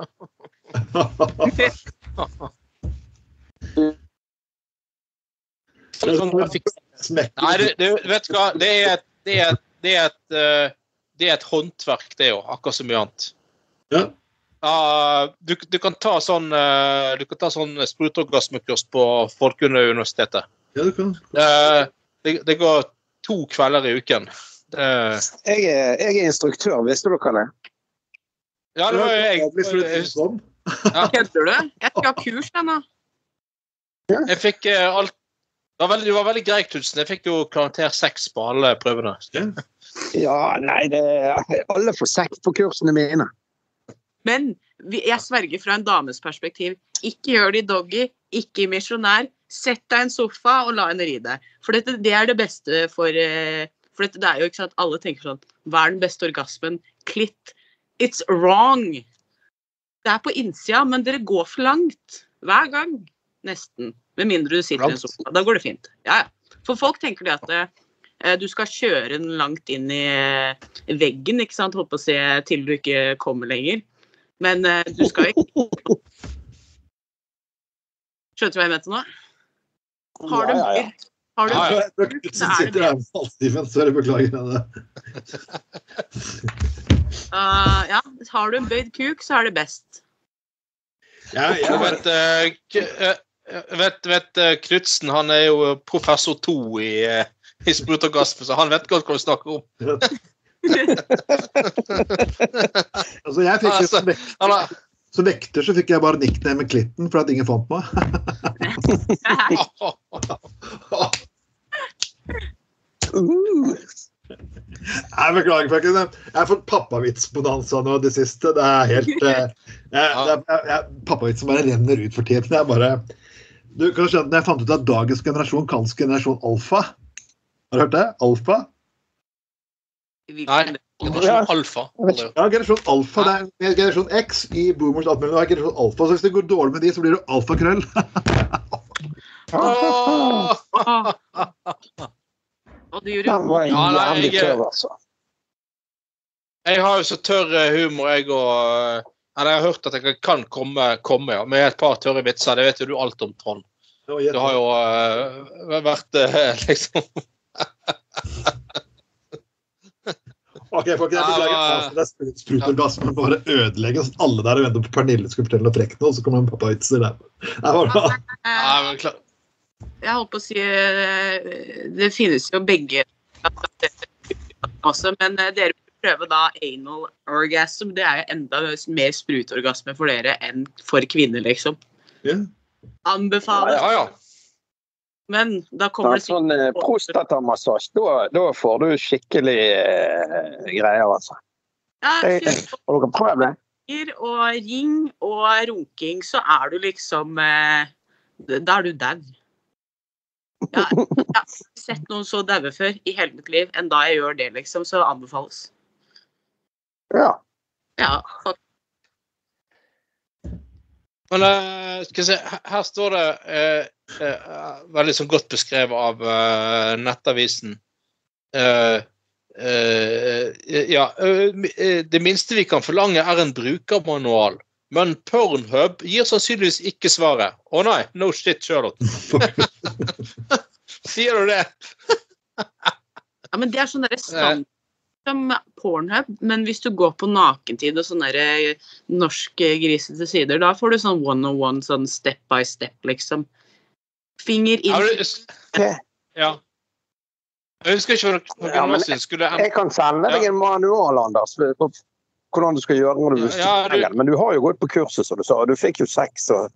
Nei, du vet hva, det er et håndverk, det jo, akkurat så mye annet. Ja. Du kan ta sånn sprutorgasmekurs på Folkeuniversitetet. Ja, du kan. Det går 2 kvelder i uken. Jeg er instruktør, visste dere det? Ja, det var jo jeg. Kødder du? Jeg skal ha kurs denne. Jeg fikk alt. Det var veldig greit, Knudsen. Jeg fikk jo karakter 6 på alle prøvene. Ja, nei, alle får 6 på kursene mine. Men jeg sverger fra en dames perspektiv. Ikke gjør det i doggy, ikke i misjonær. Sett deg i en sofa og la henne ri deg. For det er det beste for dette, det er jo ikke sant, alle tenker sånn, hva er den beste orgasmen? Klitt. It's wrong. Det er på innsida, men dere går for langt. Hver gang. Nesten. Med mindre du sitter i en sofa. Da går det fint. Ja. For folk tenker det at du skal kjøre den langt inn i veggen, ikke sant? Håper å se til du ikke kommer lenger. Men du skal ikke... Skjønte du hva jeg mente nå? Har du bøyd? Jeg sitter her med halvstiven, så jeg beklager det. Ja, har du en bøyd kuk, så er det best. Vet Knudsen, han er jo professor 2 i sprutorgasme, så han vet godt hva du snakker om. Altså, jeg fikk som vekter så fikk jeg bare nickname med klitten for at ingen fant meg. Jeg beklager, folkens. Jeg har fått pappavitsbonanza nå det siste. Det er helt pappavitsen bare renner ut for tiden. Det er bare du kan skjønne, når jeg fant ut at dagens generasjon kalles generasjon alfa. Har du hørt det? Alfa? Nei, generasjon alfa. Ja, generasjon alfa. Det er generasjon X i boomers alt mulig. Det er generasjon alfa, så hvis det går dårlig med de, så blir det alfakrøll. Og det gjør det. Jeg har jo så tørr humor, jeg har hørt at jeg kan komme ja, med et par tørre vitser. Det vet jo du alt om, Trond. Du har jo vært liksom... Ok, folk, jeg beklager. Det er sprutorgasmen bare ødelegge, så alle der og venter på Pernille skulle fortelle noe frekt nå, så kommer en pappavitser der. Jeg holdt på å si, det finnes jo begge også, men dere prøver da anal orgasm, det er jo enda mer sprutorgasme for dere enn for kvinner, liksom. Ja. Anbefales. Ja. Men da kommer det sånn prostatamassasje, da får du skikkelig greier, altså. Ja, og dere prøver det? Og ring og runking, så er du liksom, da er du der. Ja, jeg har sett noen så døve før i hele mitt liv, enn da jeg gjør det, liksom, så anbefales. Ja. Ja, faktisk. Men skal jeg se, her står det veldig sånn godt beskrevet av Nettavisen. Det minste vi kan forlange en brukermanual, men Pornhub gir sannsynligvis ikke svaret. Nei, no shit, Sherlock. Sier du det? Ja, men det sånn der stand som Pornhub, men hvis du går på nakentid og sånne der norske grisete sider, da får du sånn one-on-one, sånn step by step, liksom. Finger inn. Ja. Jeg husker ikke hva noen siden skulle... Jeg kan sende deg en manual, Anders, på hvordan du skal gjøre når du men du har jo gått på kurset, som du sa, og du fikk jo 6, og...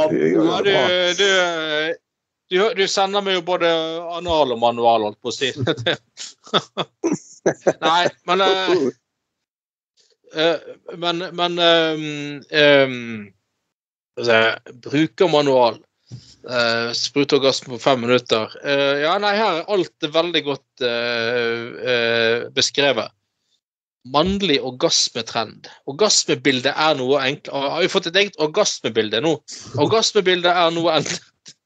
Du sender meg jo både anal og manual, holdt på å si. Nei, brukermanual. Sprutorgasme på 5 minutter. Nei, her alt veldig godt beskrevet. Mannlig orgasmetrend. Orgasmebildet noe enkelt. Har vi fått et eget orgasmebilde nå? Orgasmebildet noe enkelt.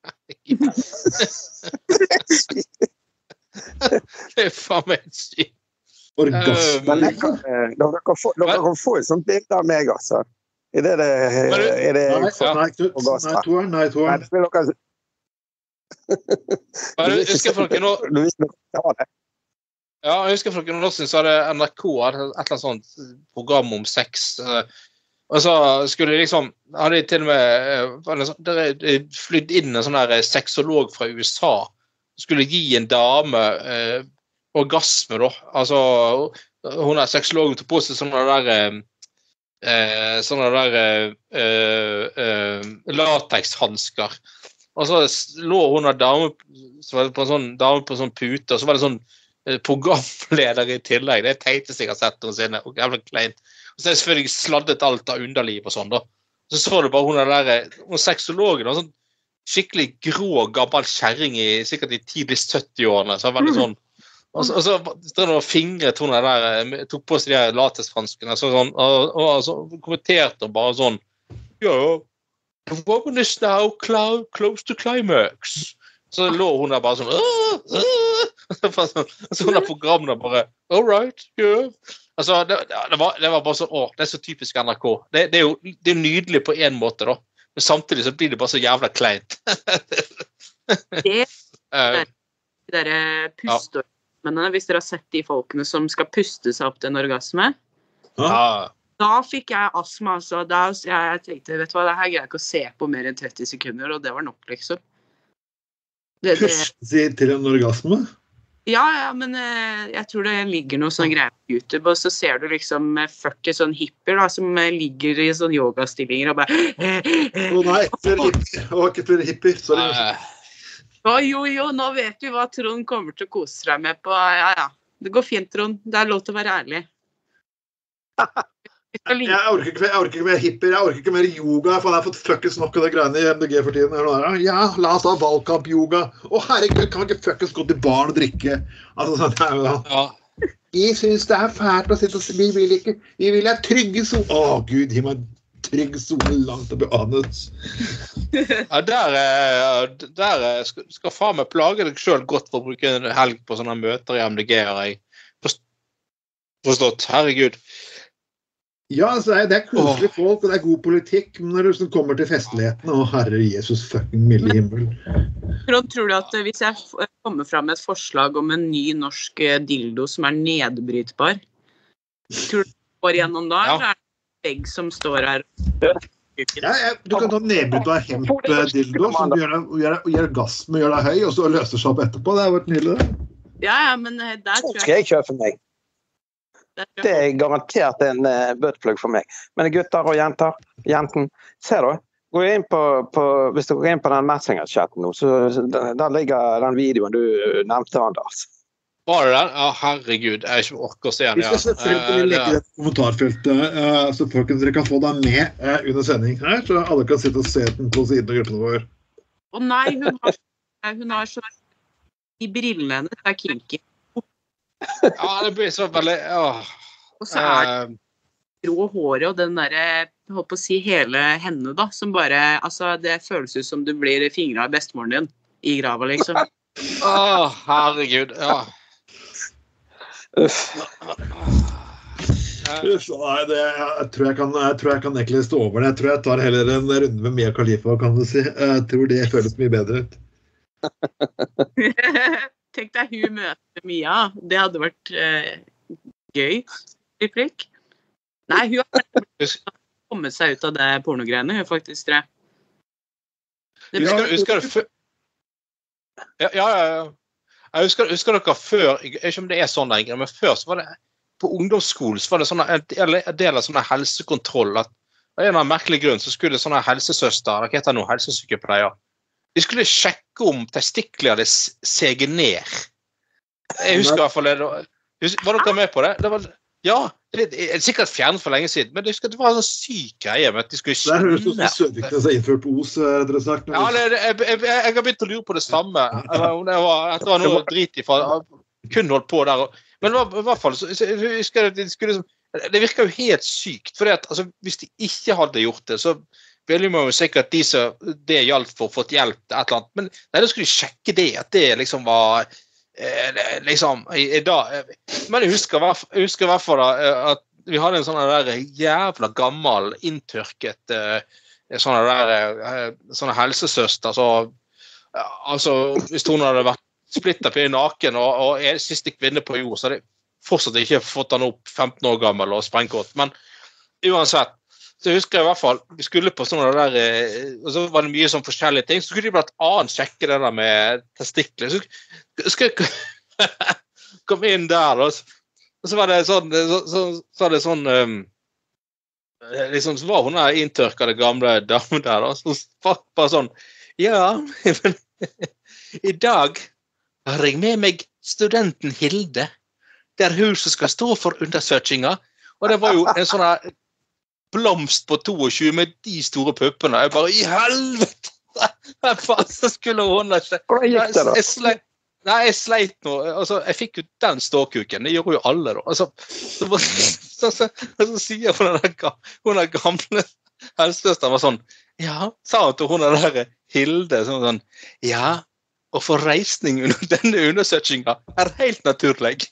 Det faen meg sykt. Orgasme. Dere kan få et sånt bilde av meg, altså. Nei, toeren. Jeg husker for noen år siden så hadde NRK et eller annet sånt program om sex, og så skulle de liksom, hadde de til og med flytt inn en sånn her sexolog fra USA, skulle gi en dame orgasme da, altså hun sexologen tog på seg sånne latexhandsker, og så lå hun av dame på en sånn pute, og så var det sånn programleder i tillegg. Det teite jeg har sett noensinne, og jævla kleint. Og så selvfølgelig sladdet alt av underliv og sånn da. Så du bare hun sexologen, en sånn skikkelig grå, gammel kjerring sikkert i tidlig 70-årene, så veldig sånn. Og så stod hun og fingret hun tok på seg de her latexhandskene, og så kommenterte hun bare sånn, the woman is now close to climax. Så lå hun der bare sånn, så hun der programmet bare, all right, yeah. Altså, det var bare sånn, det så typisk NRK. Det er nydelig på en måte da, men samtidig så blir det bare så jævla kleint. Det pusteorgasmene, hvis dere har sett de folkene som skal puste seg opp til en orgasme, da fikk jeg astma, altså. Jeg tenkte, vet du hva, det her greier jeg ikke å se på mer enn 30 sekunder, og det var nok, liksom. Puste til en orgasme? Ja, men jeg tror det ligger noe sånn greier på YouTube, og så ser du liksom 40 sånn hippier da, som ligger i sånn yogastillinger og bare... nei, ikke flere hippier, sorry. Jo, nå vet vi hva Trond kommer til å kose seg med på, ja. Det går fint, Trond. Det lov til å være ærlig. Jeg orker ikke mer hippier, jeg orker ikke mer yoga, for jeg har fått fuckings nok av det greiene i MDG for tiden. Ja, la oss ha valgkamp-yoga. Herregud, kan man ikke fuckings gå til barn og drikke? Altså, sånn, jeg synes det fælt å sitte og si, vi vil ha trygge zone. Gud, gi meg trygg zone langt opp i anus. Ja, der skal faen meg plage deg selv godt for å bruke en helg på sånne møter i MDG, har jeg forstått, herregud. Ja, altså, det koselige folk, og det god politikk, men når det kommer til festlighetene, herre Jesus fucking milde himmel. Tror du at hvis jeg kommer frem med et forslag om en ny norsk dildo som nedbrytbar, tror du det går gjennom da, eller det begge som står her? Du kan ta nedbrytbar hemp-dildo, som gjør orgasme, gjør deg høy, og så løser seg opp etterpå. Det har vært nydelig. Ja, men der tror jeg... Skal jeg kjøpe for meg? Det garantert en buttplug for meg. Men gutter og jenten, se da, hvis du går inn på den Messenger-chatten nå, så der ligger den videoen du nevnte, Anders. Var det den? Ja, herregud, jeg ikke orker å se den. Vi skal selvfølgelig legge det i kommentarfeltet, så dere kan få den med under sending her, så alle kan sitte og se den på siden av gruppene våre. Nei, hun har så de brillene hennes kinky. Ja, det blir så veldig, Og så det grå håret og den der, jeg holdt på å si hele henne da, som bare, altså det føles ut som du blir fingret av bestemoren din i grava, liksom. Herregud, ja. Nei, jeg tror jeg kan egentlig stå over det. Jeg tror jeg tar heller en runde med Mia Khalifa, kan du si. Jeg tror det føles mye bedre ut. Tenk deg hun møter Mia. Det hadde vært gøy. Replikk. Nei, hun har kommet seg ut av det pornogreiene, hun faktisk, tror jeg. Husker du før? Ja. Jeg husker dere før, jeg vet ikke om det sånn lenger, men før så var det på ungdomsskolen så var det sånne, en del av sånne helsekontroll at av en eller annen merkelig grunn så skulle sånne helsesøster, hva heter det nå, helsesykepleier, de skulle sjekke om testikler hadde seget ned. Jeg husker i hvert fall det. Var dere med på det? Det var, ja, det er sikkert fjernet for lenge siden, men jeg husker at det var en sånn syk greie med at de skulle skjønne. Det høres ut som Søviknes har innført os, dere sagt. Ja, jeg har begynt å lure på det samme. Det var noe drit i, kun holdt på der. Men i hvert fall, så husker jeg at det virker jo helt sykt, for altså, hvis de ikke hadde gjort det, så ville man jo sikkert de som det gjaldt for fått hjelp til et eller annet, men nei, da skulle de sjekke det, at det liksom var liksom i dag, men jeg husker i hvert fall at vi hadde en sånn der jævla gammel inntørket sånne helsesøster, så altså hvis hun hadde vært splitter på naken og siste kvinne på jord, så hadde jeg fortsatt ikke fått han opp 15 år gammel og sprengkort, men uansett så husker jeg i hvert fall, vi skulle på sånne der, og så var det mye sånn forskjellige ting, så skulle de blant annet sjekke det der med testikler, så skal jeg komme inn der, og så var det sånn, liksom, så var hun der inntørkede gamle dame der, og så bare sånn, ja, men i dag har jeg med meg studenten Hilde, det hun som skal stå for undersøkinga, og det var jo en sånn blomst på 22 med de store puppene. Jeg bare, i helvete! Så skulle hun ikke. Hvordan gikk det da? Jeg sleit nå. Altså, jeg fikk jo den ståkuken. Det gjorde jo alle da. Altså, så sier hun der gamle helsesøsteren var sånn, ja, sa hun til hun der Hilde, sånn, ja, og for reisning under denne undersøkingen helt naturlig.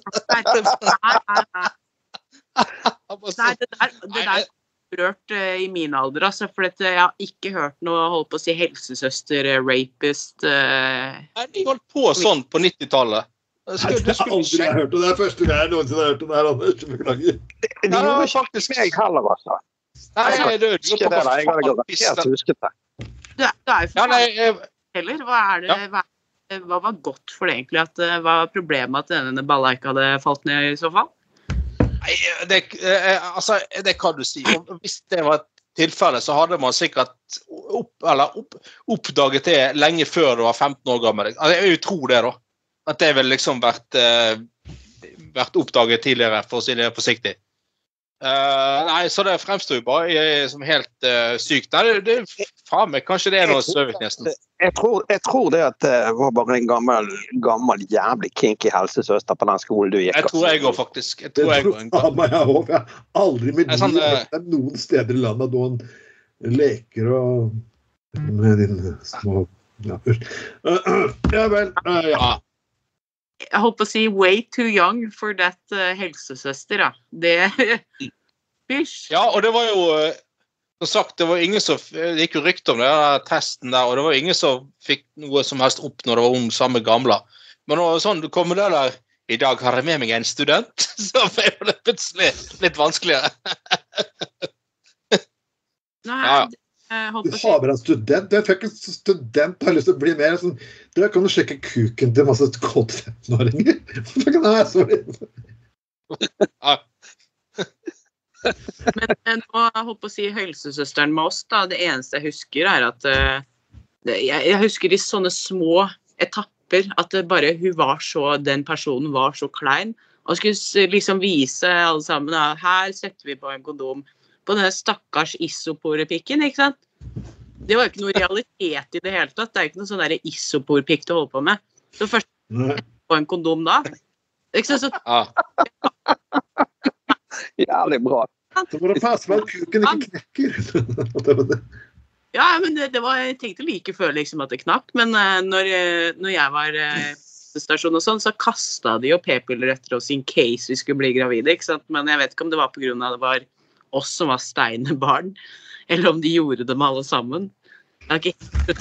Nei, det der rørt i min alder, altså, for jeg har ikke hørt noe, holdt på å si, helsesøster, rapist. Nei, de holdt på sånn på 90-tallet. Det har aldri hørt, og det første gang jeg noensinne har hørt det der, Anders, beklager. Det gjorde faktisk meg heller, altså. Nei, du husker det der, jeg hadde helt husket det. Det er jo heller, hva var godt for det egentlig, at hva var problemet at denne balla ikke hadde falt ned i så fall? Nei, det kan du si. Og hvis det var et tilfelle, så hadde man sikkert oppdaget det lenge før du var 15 år gammel. Altså, jeg vil tro det da, at det ville liksom vært oppdaget tidligere, for å si det forsiktig. Nei, så det fremstår jo bare som helt sykt. Nei, det faen meg, kanskje det noe Søvik nesten. Jeg tror det at det var bare en gammel jævlig kinky helsesøster på den skolen du gikk. Jeg tror jeg går faktisk. Jeg har aldri med noen steder i landet noen leker og med dine små ja vel, ja. Jeg holdt på å si way too young for that helsesøster, da. Det fysj. Ja, og det var jo, som sagt, det var ingen som, det gikk jo rykte om det testen der, og det var ingen som fikk noe som helst opp når det var ung, samme gamle. Men når sånn, du kommer der, i dag har jeg med meg en student, så ble det plutselig litt vanskeligere. Nei, ja. Du har bare en student. Jeg fikk en student har lyst til å bli mer sånn, da kan du sjekke kuken til masse kåte 15-åringer. Nei, sorry. Men nå har jeg holdt på å si helsesøsteren med oss da. Det eneste jeg husker at jeg husker i sånne små etapper at det bare den personen var så klein og skulle liksom vise alle sammen her setter vi på en kondom på denne stakkars isoporpikken, ikke sant? Det var jo ikke noe realitet i det hele tatt. Det er ikke noe sånn der isoporpikk du holder på med. Så først på en kondom da. Ikke sant? Jævlig bra. Så må du passe på at kuken ikke knekker. Ja, men det var, jeg tenkte like før liksom at det knakk, men når jeg var på stasjon og sånn, så kastet de jo p-piller etter oss in case vi skulle bli gravide, ikke sant? Men jeg vet ikke om det var på grunn av det var oss som var steinebarn, eller om de gjorde det med alle sammen. Okay.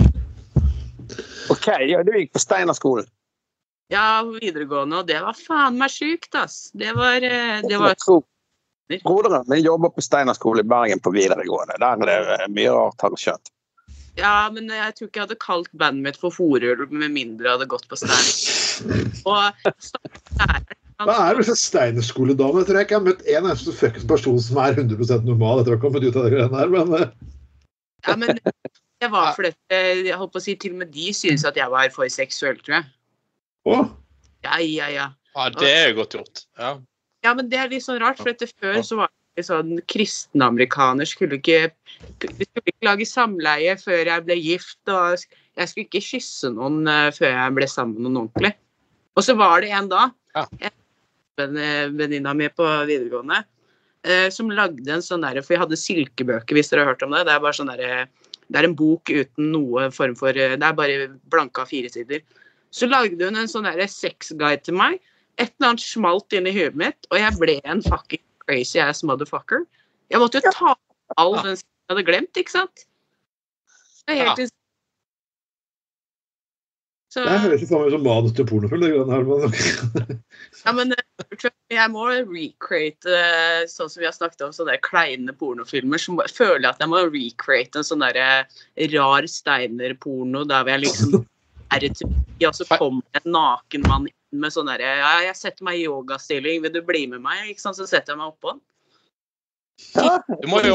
Ok, ja, du gikk på Steinerskolen. Ja, videregående, og det var faen meg sykt, ass. Det var Broderen min jobber på Steinerskolen i Bergen på videregående. Der det mye rart har skjønt. Ja, men jeg tror ikke jeg hadde kalt bandet mitt for Forulv med mindre jeg hadde gått på Steiner. Hva det for Steinerskoledame? Jeg tror jeg ikke har møtt en eneste fuckings person som 100% normal etter å ha kommet ut av det greiene her, men... Ja, men det var fordi, jeg holdt på å si, til og med de synes at jeg var for seksuell, tror jeg. Åh? Ja. Ja, det godt gjort, ja. Ja, men det litt sånn rart, for før så var det sånn, kristne amerikaner skulle ikke lage samleie før jeg ble gift, og jeg skulle ikke kysse noen før jeg ble sammen med noen ordentlig. Og så var det en da, en venninne mi på videregående, som lagde en sånn der, for jeg hadde silkebøker, hvis dere har hørt om det, det bare sånn der, det en bok uten noe form for, det bare blanka 4 sider. Så lagde hun en sånn der sexguide til meg, et eller annet smalt inn i huet mitt, og jeg ble en fucking crazy ass motherfucker. Jeg måtte jo ta all den jeg hadde glemt, ikke sant? Det helt så... Det høres ikke sammen som manus til pornofilm, det grønne her, men... Ja, men jeg må recreate, sånn som vi har snakket om, sånne kleine pornofilmer, så føler jeg at jeg må recreate en sånn der rar steinerporno, der hvor jeg liksom og så kommer en naken mann inn med sånn der, ja, jeg setter meg i yogastilling, vil du bli med meg? Ikke sant, så setter jeg meg oppå. Ja. Du må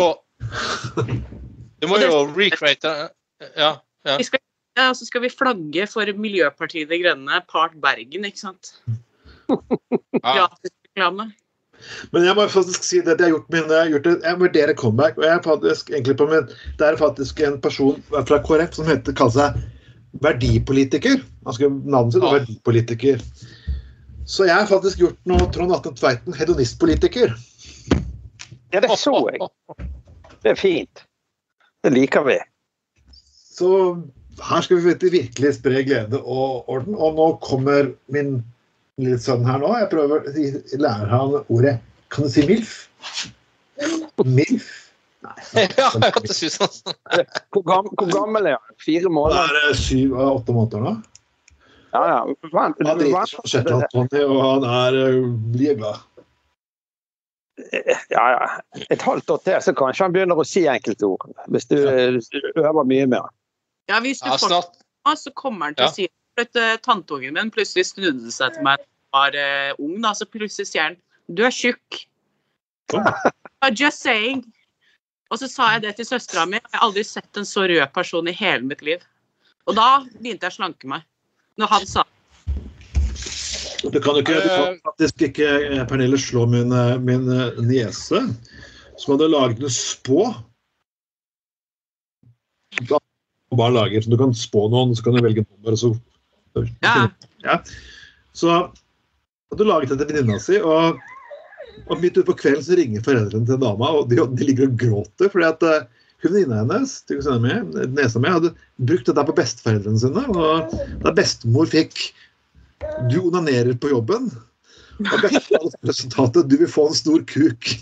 jo recreate, ja. Så skal vi flagge for Miljøpartiet De Grønne, part Bergen, ikke sant? Gratis reklame. Men jeg må faktisk si det at jeg har vurdert comeback, og jeg er faktisk egentlig på min, det faktisk en person fra KrF som kaller seg verdipolitiker. Han skrev navnet sitt, verdipolitiker. Så jeg har faktisk gjort noe, Trond Atten Tveiten, hedonistpolitiker. Ja, det så jeg. Det fint. Det liker vi. Så her skal vi virkelig spre glede og orden, og nå kommer min lille sønn her nå. Jeg prøver å lære han ordet. Kan du si MILF? MILF? Nei. Ja, jeg hørte ikke sånn. Hvor gammel er han? 4 måneder? Det 7 av 8 måneder nå. Ja. Han liker som Shetland-Tony, og han blir glad. Ja. Et halvt år til, så kanskje han begynner å si enkelte ord, hvis du øver mye med han. Ja, hvis du fortsatt, så kommer han til å si, tanteungen min plutselig snudde seg til meg, var ung da, så plutselig sier han, du tjukk. Just saying. Og så sa jeg det til søstera mi, jeg har aldri sett en så rød person i hele mitt liv. Og da begynte jeg å slanke meg. Når han sa Du kan faktisk ikke, Pernille, slå min niese, som hadde laget en spå. Bare lager, så du kan spå noen, så kan du velge nummer, og så... Ja. Så hadde du laget det til venninna si, og midt ut på kvelden så ringer foreldrene til dama, og de ligger og gråter, fordi at venninna hennes, nesa mi, hadde brukt det der på besteforeldrene sine, og da bestemor fikk du onanerer på jobben, og resultatet, du vil få en stor kuk.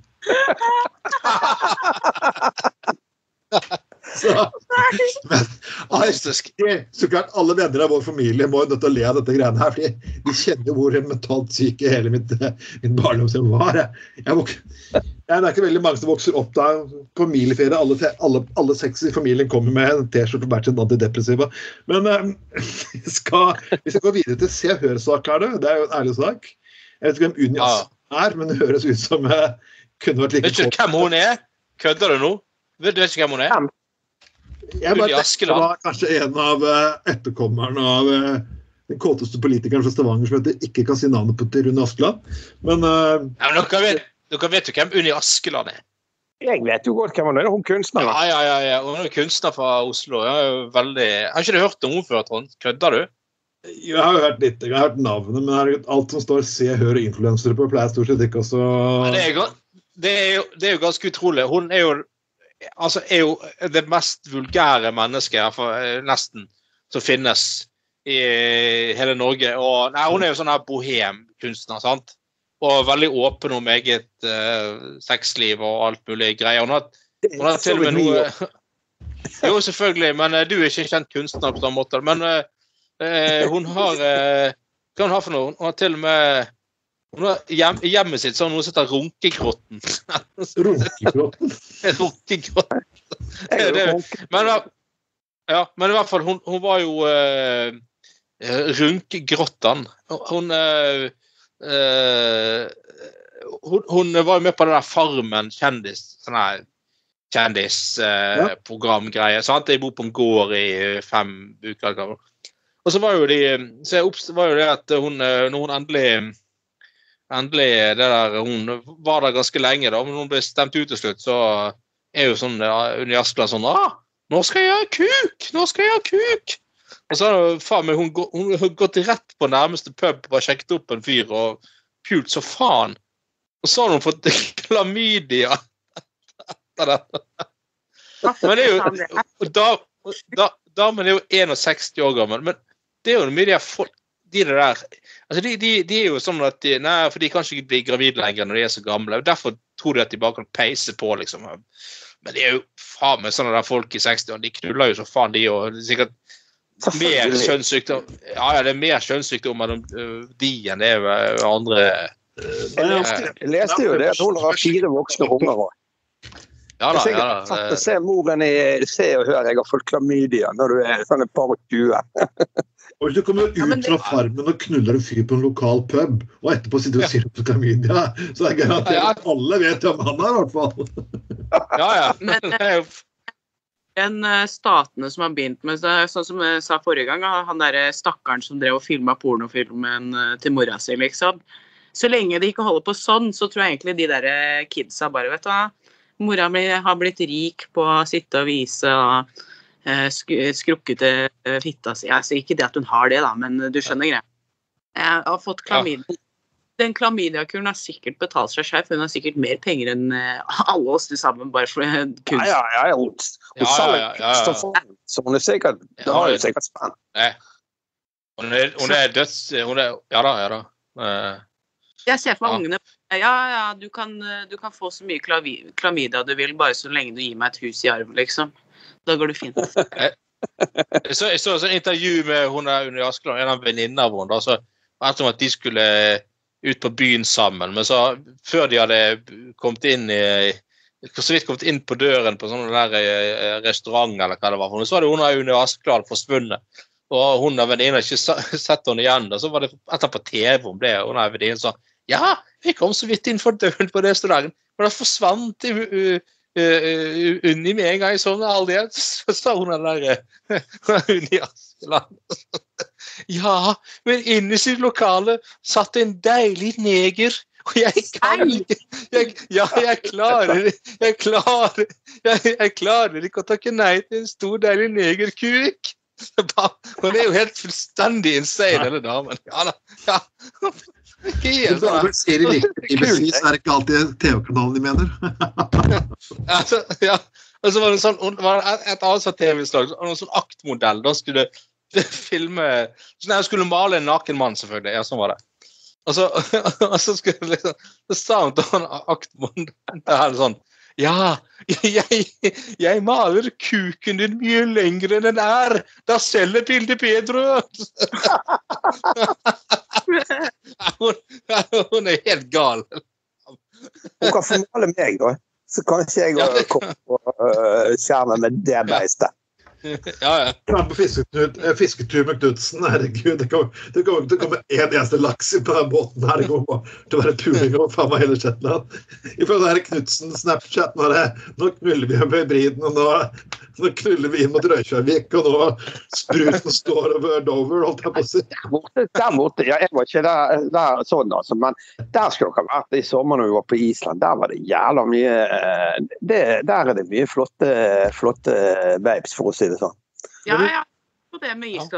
Så klart alle venner av vår familie må nødt til å le av dette greiene her, fordi de kjenner hvor mentalt syke hele min barndom var. Det ikke veldig mange som vokser opp da på familieferie, alle 6 i familien kommer med en t-skjorte og hvert sin antidepressiva. Men vi skal gå videre til Se og Hør-sak her, det jo en ærlig sak. Jeg vet ikke hvem Unni Askeland men det høres ut som kunne vært like... Vet ikke hvem hun Kødder du nå? Vet ikke hvem hun Unni Askeland var kanskje en av etterkommerne av den kåteste politikeren fra Stavanger som ikke kan si navnet på til Unni Askeland. Men dere vet jo hvem Unni Askeland Jeg vet jo godt hvem hun kunstner. Ja. Hun kunstner fra Oslo. Har ikke du hørt om hun før, Trond? Kødder du? Jeg har jo hørt litt, jeg har hørt navnet, men alt som står se, hør og influencer på pleier stort sett ikke også... Det er jo ganske utrolig. Hun er jo det mest vulgære mennesket, nesten, som finnes i hele Norge. Og, hun er jo sånn her bohem-kunstner, sant? Og veldig åpen om eget sexliv og alt mulig greier. Hun har til og med noe... Jo, selvfølgelig, men du er ikke kjent kunstner på sånn måte. Men hun har... Hva hun har for noe? Hun har til og med... Hun har hjemmet sitt sånn, hun sitter Runkegrotten. Runkegrotten? Runkegrotten. Men i hvert fall, hun var jo Runkegrottan. Hun var jo med på det der Farmen kjendis, sånn her kjendisprogramgreie, sant? Jeg bor på en gård i 5 uker. Og så var jo det at hun, når hun endelig det der, hun var der ganske lenge da, men hun ble stemt ut til slutt, så er jo sånn Unni Askeland sånn, nå skal jeg ha kuk! Og så faen meg, hun har gått rett på nærmeste pub og sjekket opp en fyr og pult så faen. Og så har hun fått klamydia etter det. Men det er jo, damen er jo 61 år gammel, men det er jo mye de der, altså de er jo sånn at for de kan ikke bli gravid lenger når de er så gamle, og derfor tror de at de bare kan peise på, liksom. Men det er jo faen med sånne der folk i 60 år, de knuller jo så faen de, og sikkert mer kjønnssykdom. Ja, det er mer kjønnssykdom enn de enn det er andre. Jeg leste jo det at hun har 4 voksne unger også. Ja da, ja. Se moren i Se og Hør, jeg har fått klamydia når du er sånn et par og 20. Og hvis du kommer ut fra Farmen og knuller en fyr på en lokal pub, og etterpå sitter du og sier på klamydia, så er det garantert at alle vet om han er i hvert fall. Ja. Men statene som har begynt med, sånn som jeg sa forrige gang, han der stakkaren som drev og filmet pornofilmen til mora si, liksom. Så lenge de ikke holder på sånn, så tror jeg egentlig de der kidsa bare, vet du hva, mora har blitt rik på å sitte og vise og skrukkete fitta si. Jeg sier ikke det at hun har det da, men du skjønner greia. Jeg har fått klamydia. Den klamydia-kuren har sikkert betalt seg selv, for hun har sikkert mer penger enn alle oss til sammen, bare for kunst. Ja. Hun selger kunst, så hun er sikkert, det har jo sikkert spenn. Hun er døds... Ja da. Jeg ser for meg ungene, du kan få så mye klamydia du vil, bare så lenge du gir meg et hus i arv, liksom. Da går det fint. Jeg så et intervju med hun der Unni Askeland, en av venninner av henne, så var det som at de skulle ut på byen sammen, men så før de hadde kommet inn på døren på sånn der restaurant eller hva det var, så hadde hun der Unni Askeland forsvunnet. Og hun av venninner ikke sett henne igjen, og så var det etter på TV om det, og hun av venninner sa, ja, vi kom så vidt inn for døren på restauranten, og da forsvant Unni med en gang i sånn aldri, så sa hun der Unni Askeland. Ja, men inne i sitt lokale satt en deilig neger, og jeg klarer ikke å takke nei til en stor deilig negerkuk. Hun er jo helt fullstendig insane, denne damen. Ja. Hvis du ser i BBC, så er det ikke alltid TV-kanalen de mener. Ja. Og så var det sånn, et annet TV-slag, en sånn aktmodell, da skulle filme, så jeg skulle male en naken mann selvfølgelig, ja, sånn var det. Og så skulle liksom, så sa hun til han aktmodell, det her sånn, ja, jeg maler kuken din mye lengre enn den er, da selger bildet bedre. Hun er helt gal. Hun kan få male meg da, så kanskje jeg kommer på skjermen med det beistet. Ja. På fisketur med Knudsen, herregud, det kommer til å komme en eneste laks på den båten her, det kommer bare til å være puling og faen meg hele Shetland. I forhold til Knudsen, Snapchat, nå knuller vi med hybriden, og nå knuller vi inn mot Røykjærvik, og nå spruten står over Dover, holdt jeg på å si. Der borte, ja, jeg var ikke der sånn altså, men der skulle dere vært i sommer når vi var på Island, der var det jævla mye, der er det mye flotte babes, for å si det sånn. Ja, på det med Island.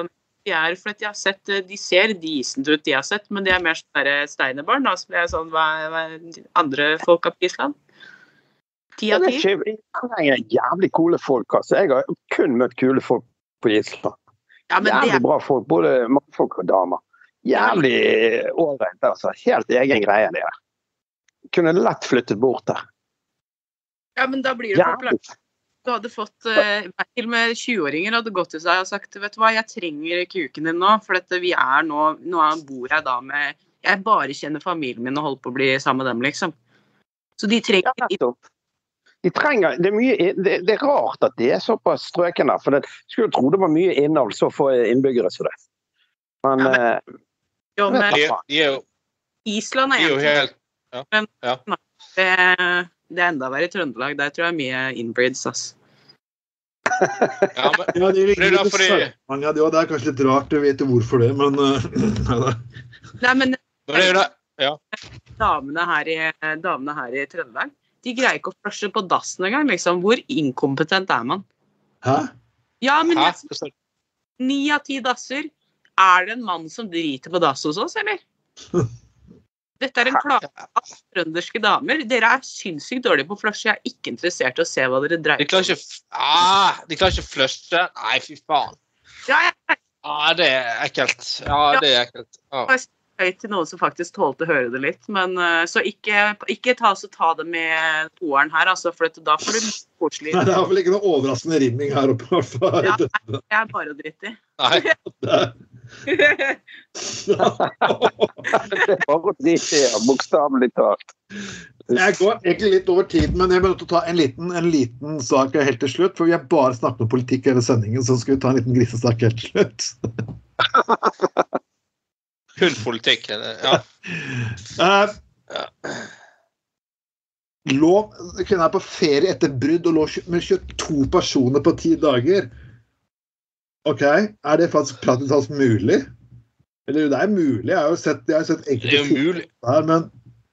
de for at jeg har sett, de ser decent ut, de har sett, men de mer sånn der steinerbarn, da, så blir jeg sånn, hva andre folk på Island? 10 av 10? Jeg jævlig kule folk, altså. Jeg har kun møtt kule folk på Island. Ja, men jævlig bra folk, både mannfolk og damer. Jævlig ålreit, altså. Helt egen greie, det der. Kunne lett flyttet bort der. Ja, men da blir det populært. Du hadde fått, til og med 20-åringer hadde gått til seg og sagt, vet du hva, jeg trenger kuken din nå, for dette, vi nå bor jeg da med, jeg bare kjenner familien min og holder på å bli sammen med dem, liksom. Så de trenger... Ja, de trenger, det rart at de såpass strøkende, for det skulle tro det var mye innhold så få innbyggere så det. Men... Ja, men Island jo helt... Ja. Men det enda verre i Trøndelag, der tror jeg mye inbreeds, ass. Ja, men ja, det er kanskje litt rart, jeg vet ikke hvorfor det, men... Nei, men... Ja. Damene her i Trøndelag, de greier ikke å flushe på dassen engang, liksom. Hvor inkompetent man? Hæ? Ja, men 9 av 10 dasser. Det en mann som driter på dass hos oss, eller? Dette en klage av trønderske damer. Dere sinnssykt dårlige på å flushe. Jeg ikke interessert i å se hva dere dreier. De klarer ikke å flushe. Nei, fy faen. Ja, det ekkelt. Ja, det ekkelt. Ja. Til noen som faktisk tålte å høre det litt, men så ikke ta det med toeren her, altså, for da får du koselig. Nei, det vel ikke noe overraskende rimming her oppe. Ja, det bare å drite i. Nei. Det bare å drite i, bokstavelig talt. Jeg går egentlig litt over tiden, men jeg vil ta en liten sak helt til slutt, for vi har bare snakket om politikk i hele sendingen, så skal vi ta en liten grisesak helt til slutt. Kun politikk, ja. Kvinner på ferie etter brudd og lå med 22 personer på 10 dager. Ok, det faktisk praktisk talt mulig? Eller det mulig, jeg har sett enkelte mulig her, men...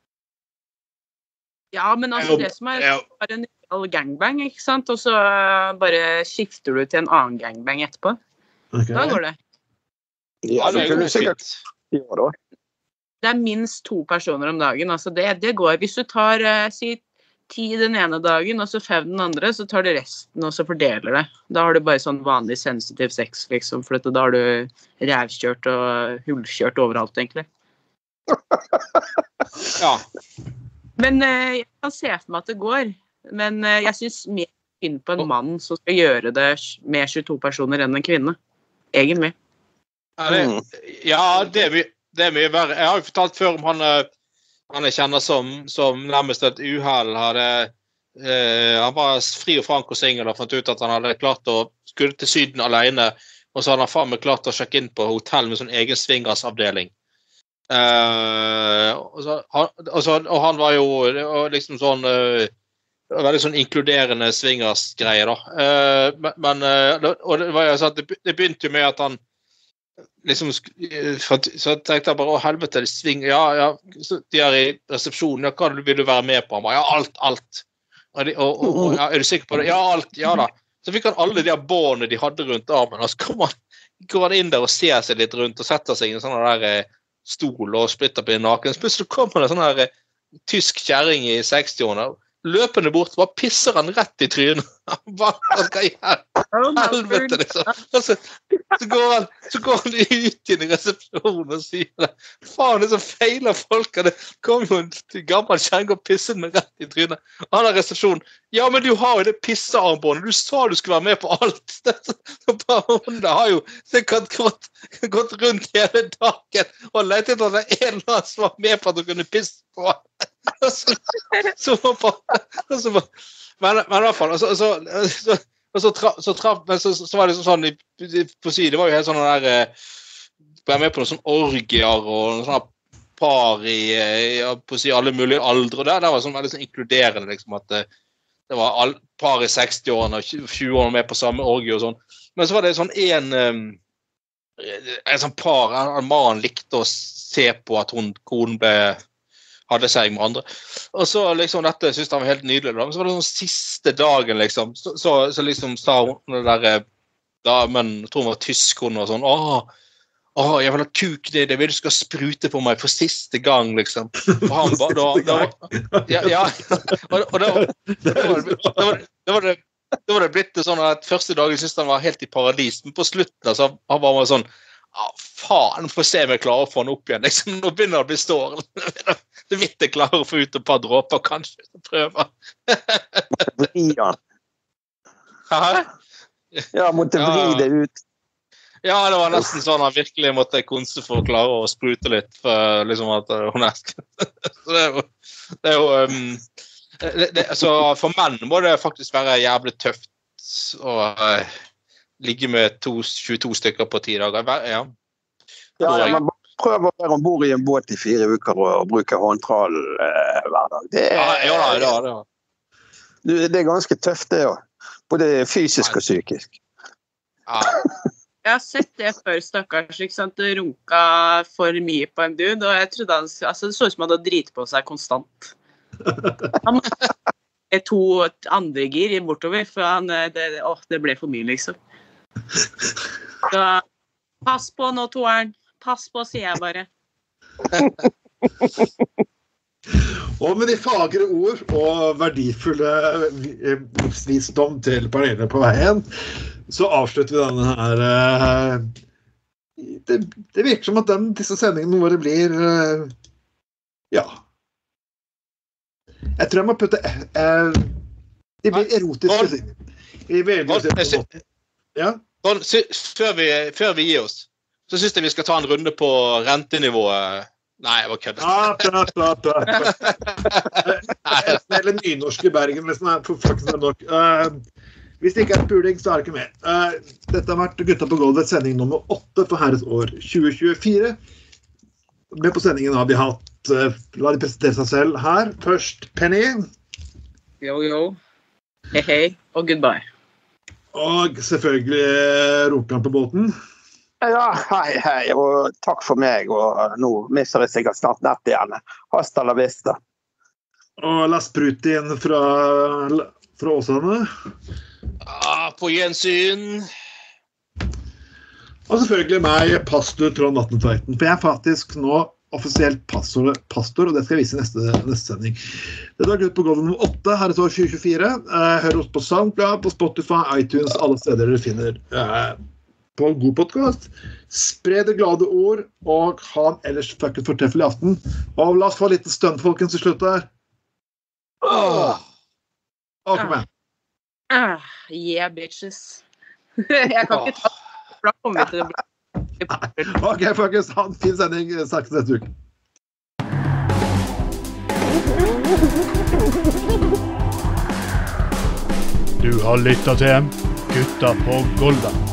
Ja, men altså det som bare en gangbang, ikke sant? Og så bare skifter du til en annen gangbang etterpå. Okay. Da går det. Ja, det kunne sikkert... Det minst 2 personer om dagen, altså det går. Hvis du tar, si 10 den ene dagen, og så 5 den andre, så tar du resten, og så fordeler det. Da har du bare sånn vanlig sensitiv sex, liksom, for da har du rævkjørt og hullkjørt overalt, egentlig. Ja. Men jeg kan se for meg at det går, men jeg synes mer synd på en mann som skal gjøre det med 22 personer enn en kvinne, egentlig. Ja, det er mye verre. Jeg har jo fortalt før om han jeg kjenner som nærmest et uheld han var fri og frank og singel og fant ut at han hadde klart å skulle til Syden alene, og så hadde han faen meg klart å sjekke inn på hotell med sånn egen swingersavdeling. Og han var jo liksom sånn veldig sånn inkluderende swingersgreie da. Men og det var jo sånn at det begynte jo med at han liksom, så tenkte jeg bare, helvete, det svinger, ja, så de i resepsjonen, ja, hva vil du være med på? Han bare, ja, alt. Og ja, er du sikker på det? Ja, alt, ja da. Så fikk han alle de båndene de hadde rundt armen, og så går han inn der og ser seg litt rundt, og setter seg i en sånn der stol og splitter på en naken. Så plutselig kommer det en sånn der tysk kjæring i 60-årene, løpende bort, bare pisser han rett i trynet. Hva skal jeg gjøre? Helvete, liksom. Så går han ut i resepsjonen og sier det. Faen, det så feiler folk. Det kom jo en gammel kjeng og pisset meg rett i trynet. Og han har resepsjonen. Ja, men du har jo det pissearmbåndet. Du sa du skulle være med på alt. Hun har jo gått rundt hele dagen og lett etter at det en eller annen som var med på at hun kunne pisse på. Så men i hvert fall så var det sånn på siden, det var jo helt sånn der ble med på noen sånn orgier og noen sånne par på si alle mulige aldre, og der var det sånn veldig sånn inkluderende liksom, at det var par i 60-årene og 20-årene med på samme orgie og sånn, men så var det sånn en sånn par, en mann likte å se på at konen hadde seg med andre. Og så liksom dette synes han var helt nydelig. Men så var det sånn siste dagen liksom, så liksom sa hun der men jeg tror hun var tysk, hun var sånn, jeg vil ha kuk det vil du skal sprute på meg for siste gang, liksom. Og han bare, da var det blitt sånn at første dagen synes han var helt i paradis, men på slutten, altså, han var sånn, faen, får se om jeg klarer å få han opp igjen, liksom, nå begynner det å bli stål. Det vidt jeg klarer å få ut et par dråper, kanskje, prøve. Hæ? Ja, måtte vri det ut. Ja, det var nesten sånn at virkelig måtte konse for å klare å sprute litt, for liksom at hun Så det er jo så for menn må det faktisk være jævlig tøft å ligge med 22 stykker på 10 dager. Ja, man prøver å være ombord i en båt i 4 uker og bruke håndtrall hver dag. Det er ganske tøft det også. Både fysisk og psykisk. Ja. Jeg har sett det før, stakkars, ikke sant? Det runka for mye på en dude, og jeg trodde det så ut som han hadde drit på seg konstant. Han måtte 2 andre gir bortover, for det ble for mye, liksom. Så pass på nå, toeren. Pass på, sier jeg bare. Og med de fagre ord og verdifulle livsvisdom til panelet på veien, så avslutter vi denne her. Det virker som at disse sendingene våre blir, ja. Jeg tror jeg må putte, de blir erotiske. Ja. Før vi gir oss, så synes jeg vi skal ta en runde på rentenivået. Nei, jeg var køddet. Eller nynorsk i Bergen, hvis den for faktisk nok. Hvis det ikke er puling, så er det ikke mer. Dette har vært Gutta på gulvet, sending nummer 8 for herres år 2024. Med på sendingen har vi hatt, la de presentere seg selv her. Først Penny. Jo. Hei, og goodbye. Og selvfølgelig Rokan på båten. Ja, hei, og takk for meg, og nå mister jeg sikkert snart nett igjen. Hasta la vista. Og Lars Brutin fra Åsane. På gjensyn. Og selvfølgelig meg, pastor Trond Attentveit. For jeg er faktisk nå offisielt pastor, og det skal jeg vise i neste sending. Det var Gutta på gulvet nummer 8, her er år 2024. Hør oss på SoundCloud, på Spotify, iTunes, alle steder dere finner på en god podcast. Spre det glade ord, og ha en ellers fucking fortreffelig aften. Og la oss få litt stønn, folkens, til slutt der. Kom igjen. Yeah, bitches. Jeg kan ikke ta det, for da kommer vi til å bli... Ok, folkens, ha en fin sending. Snakkes neste uke. Du har lyttet til Gutta på gulvet.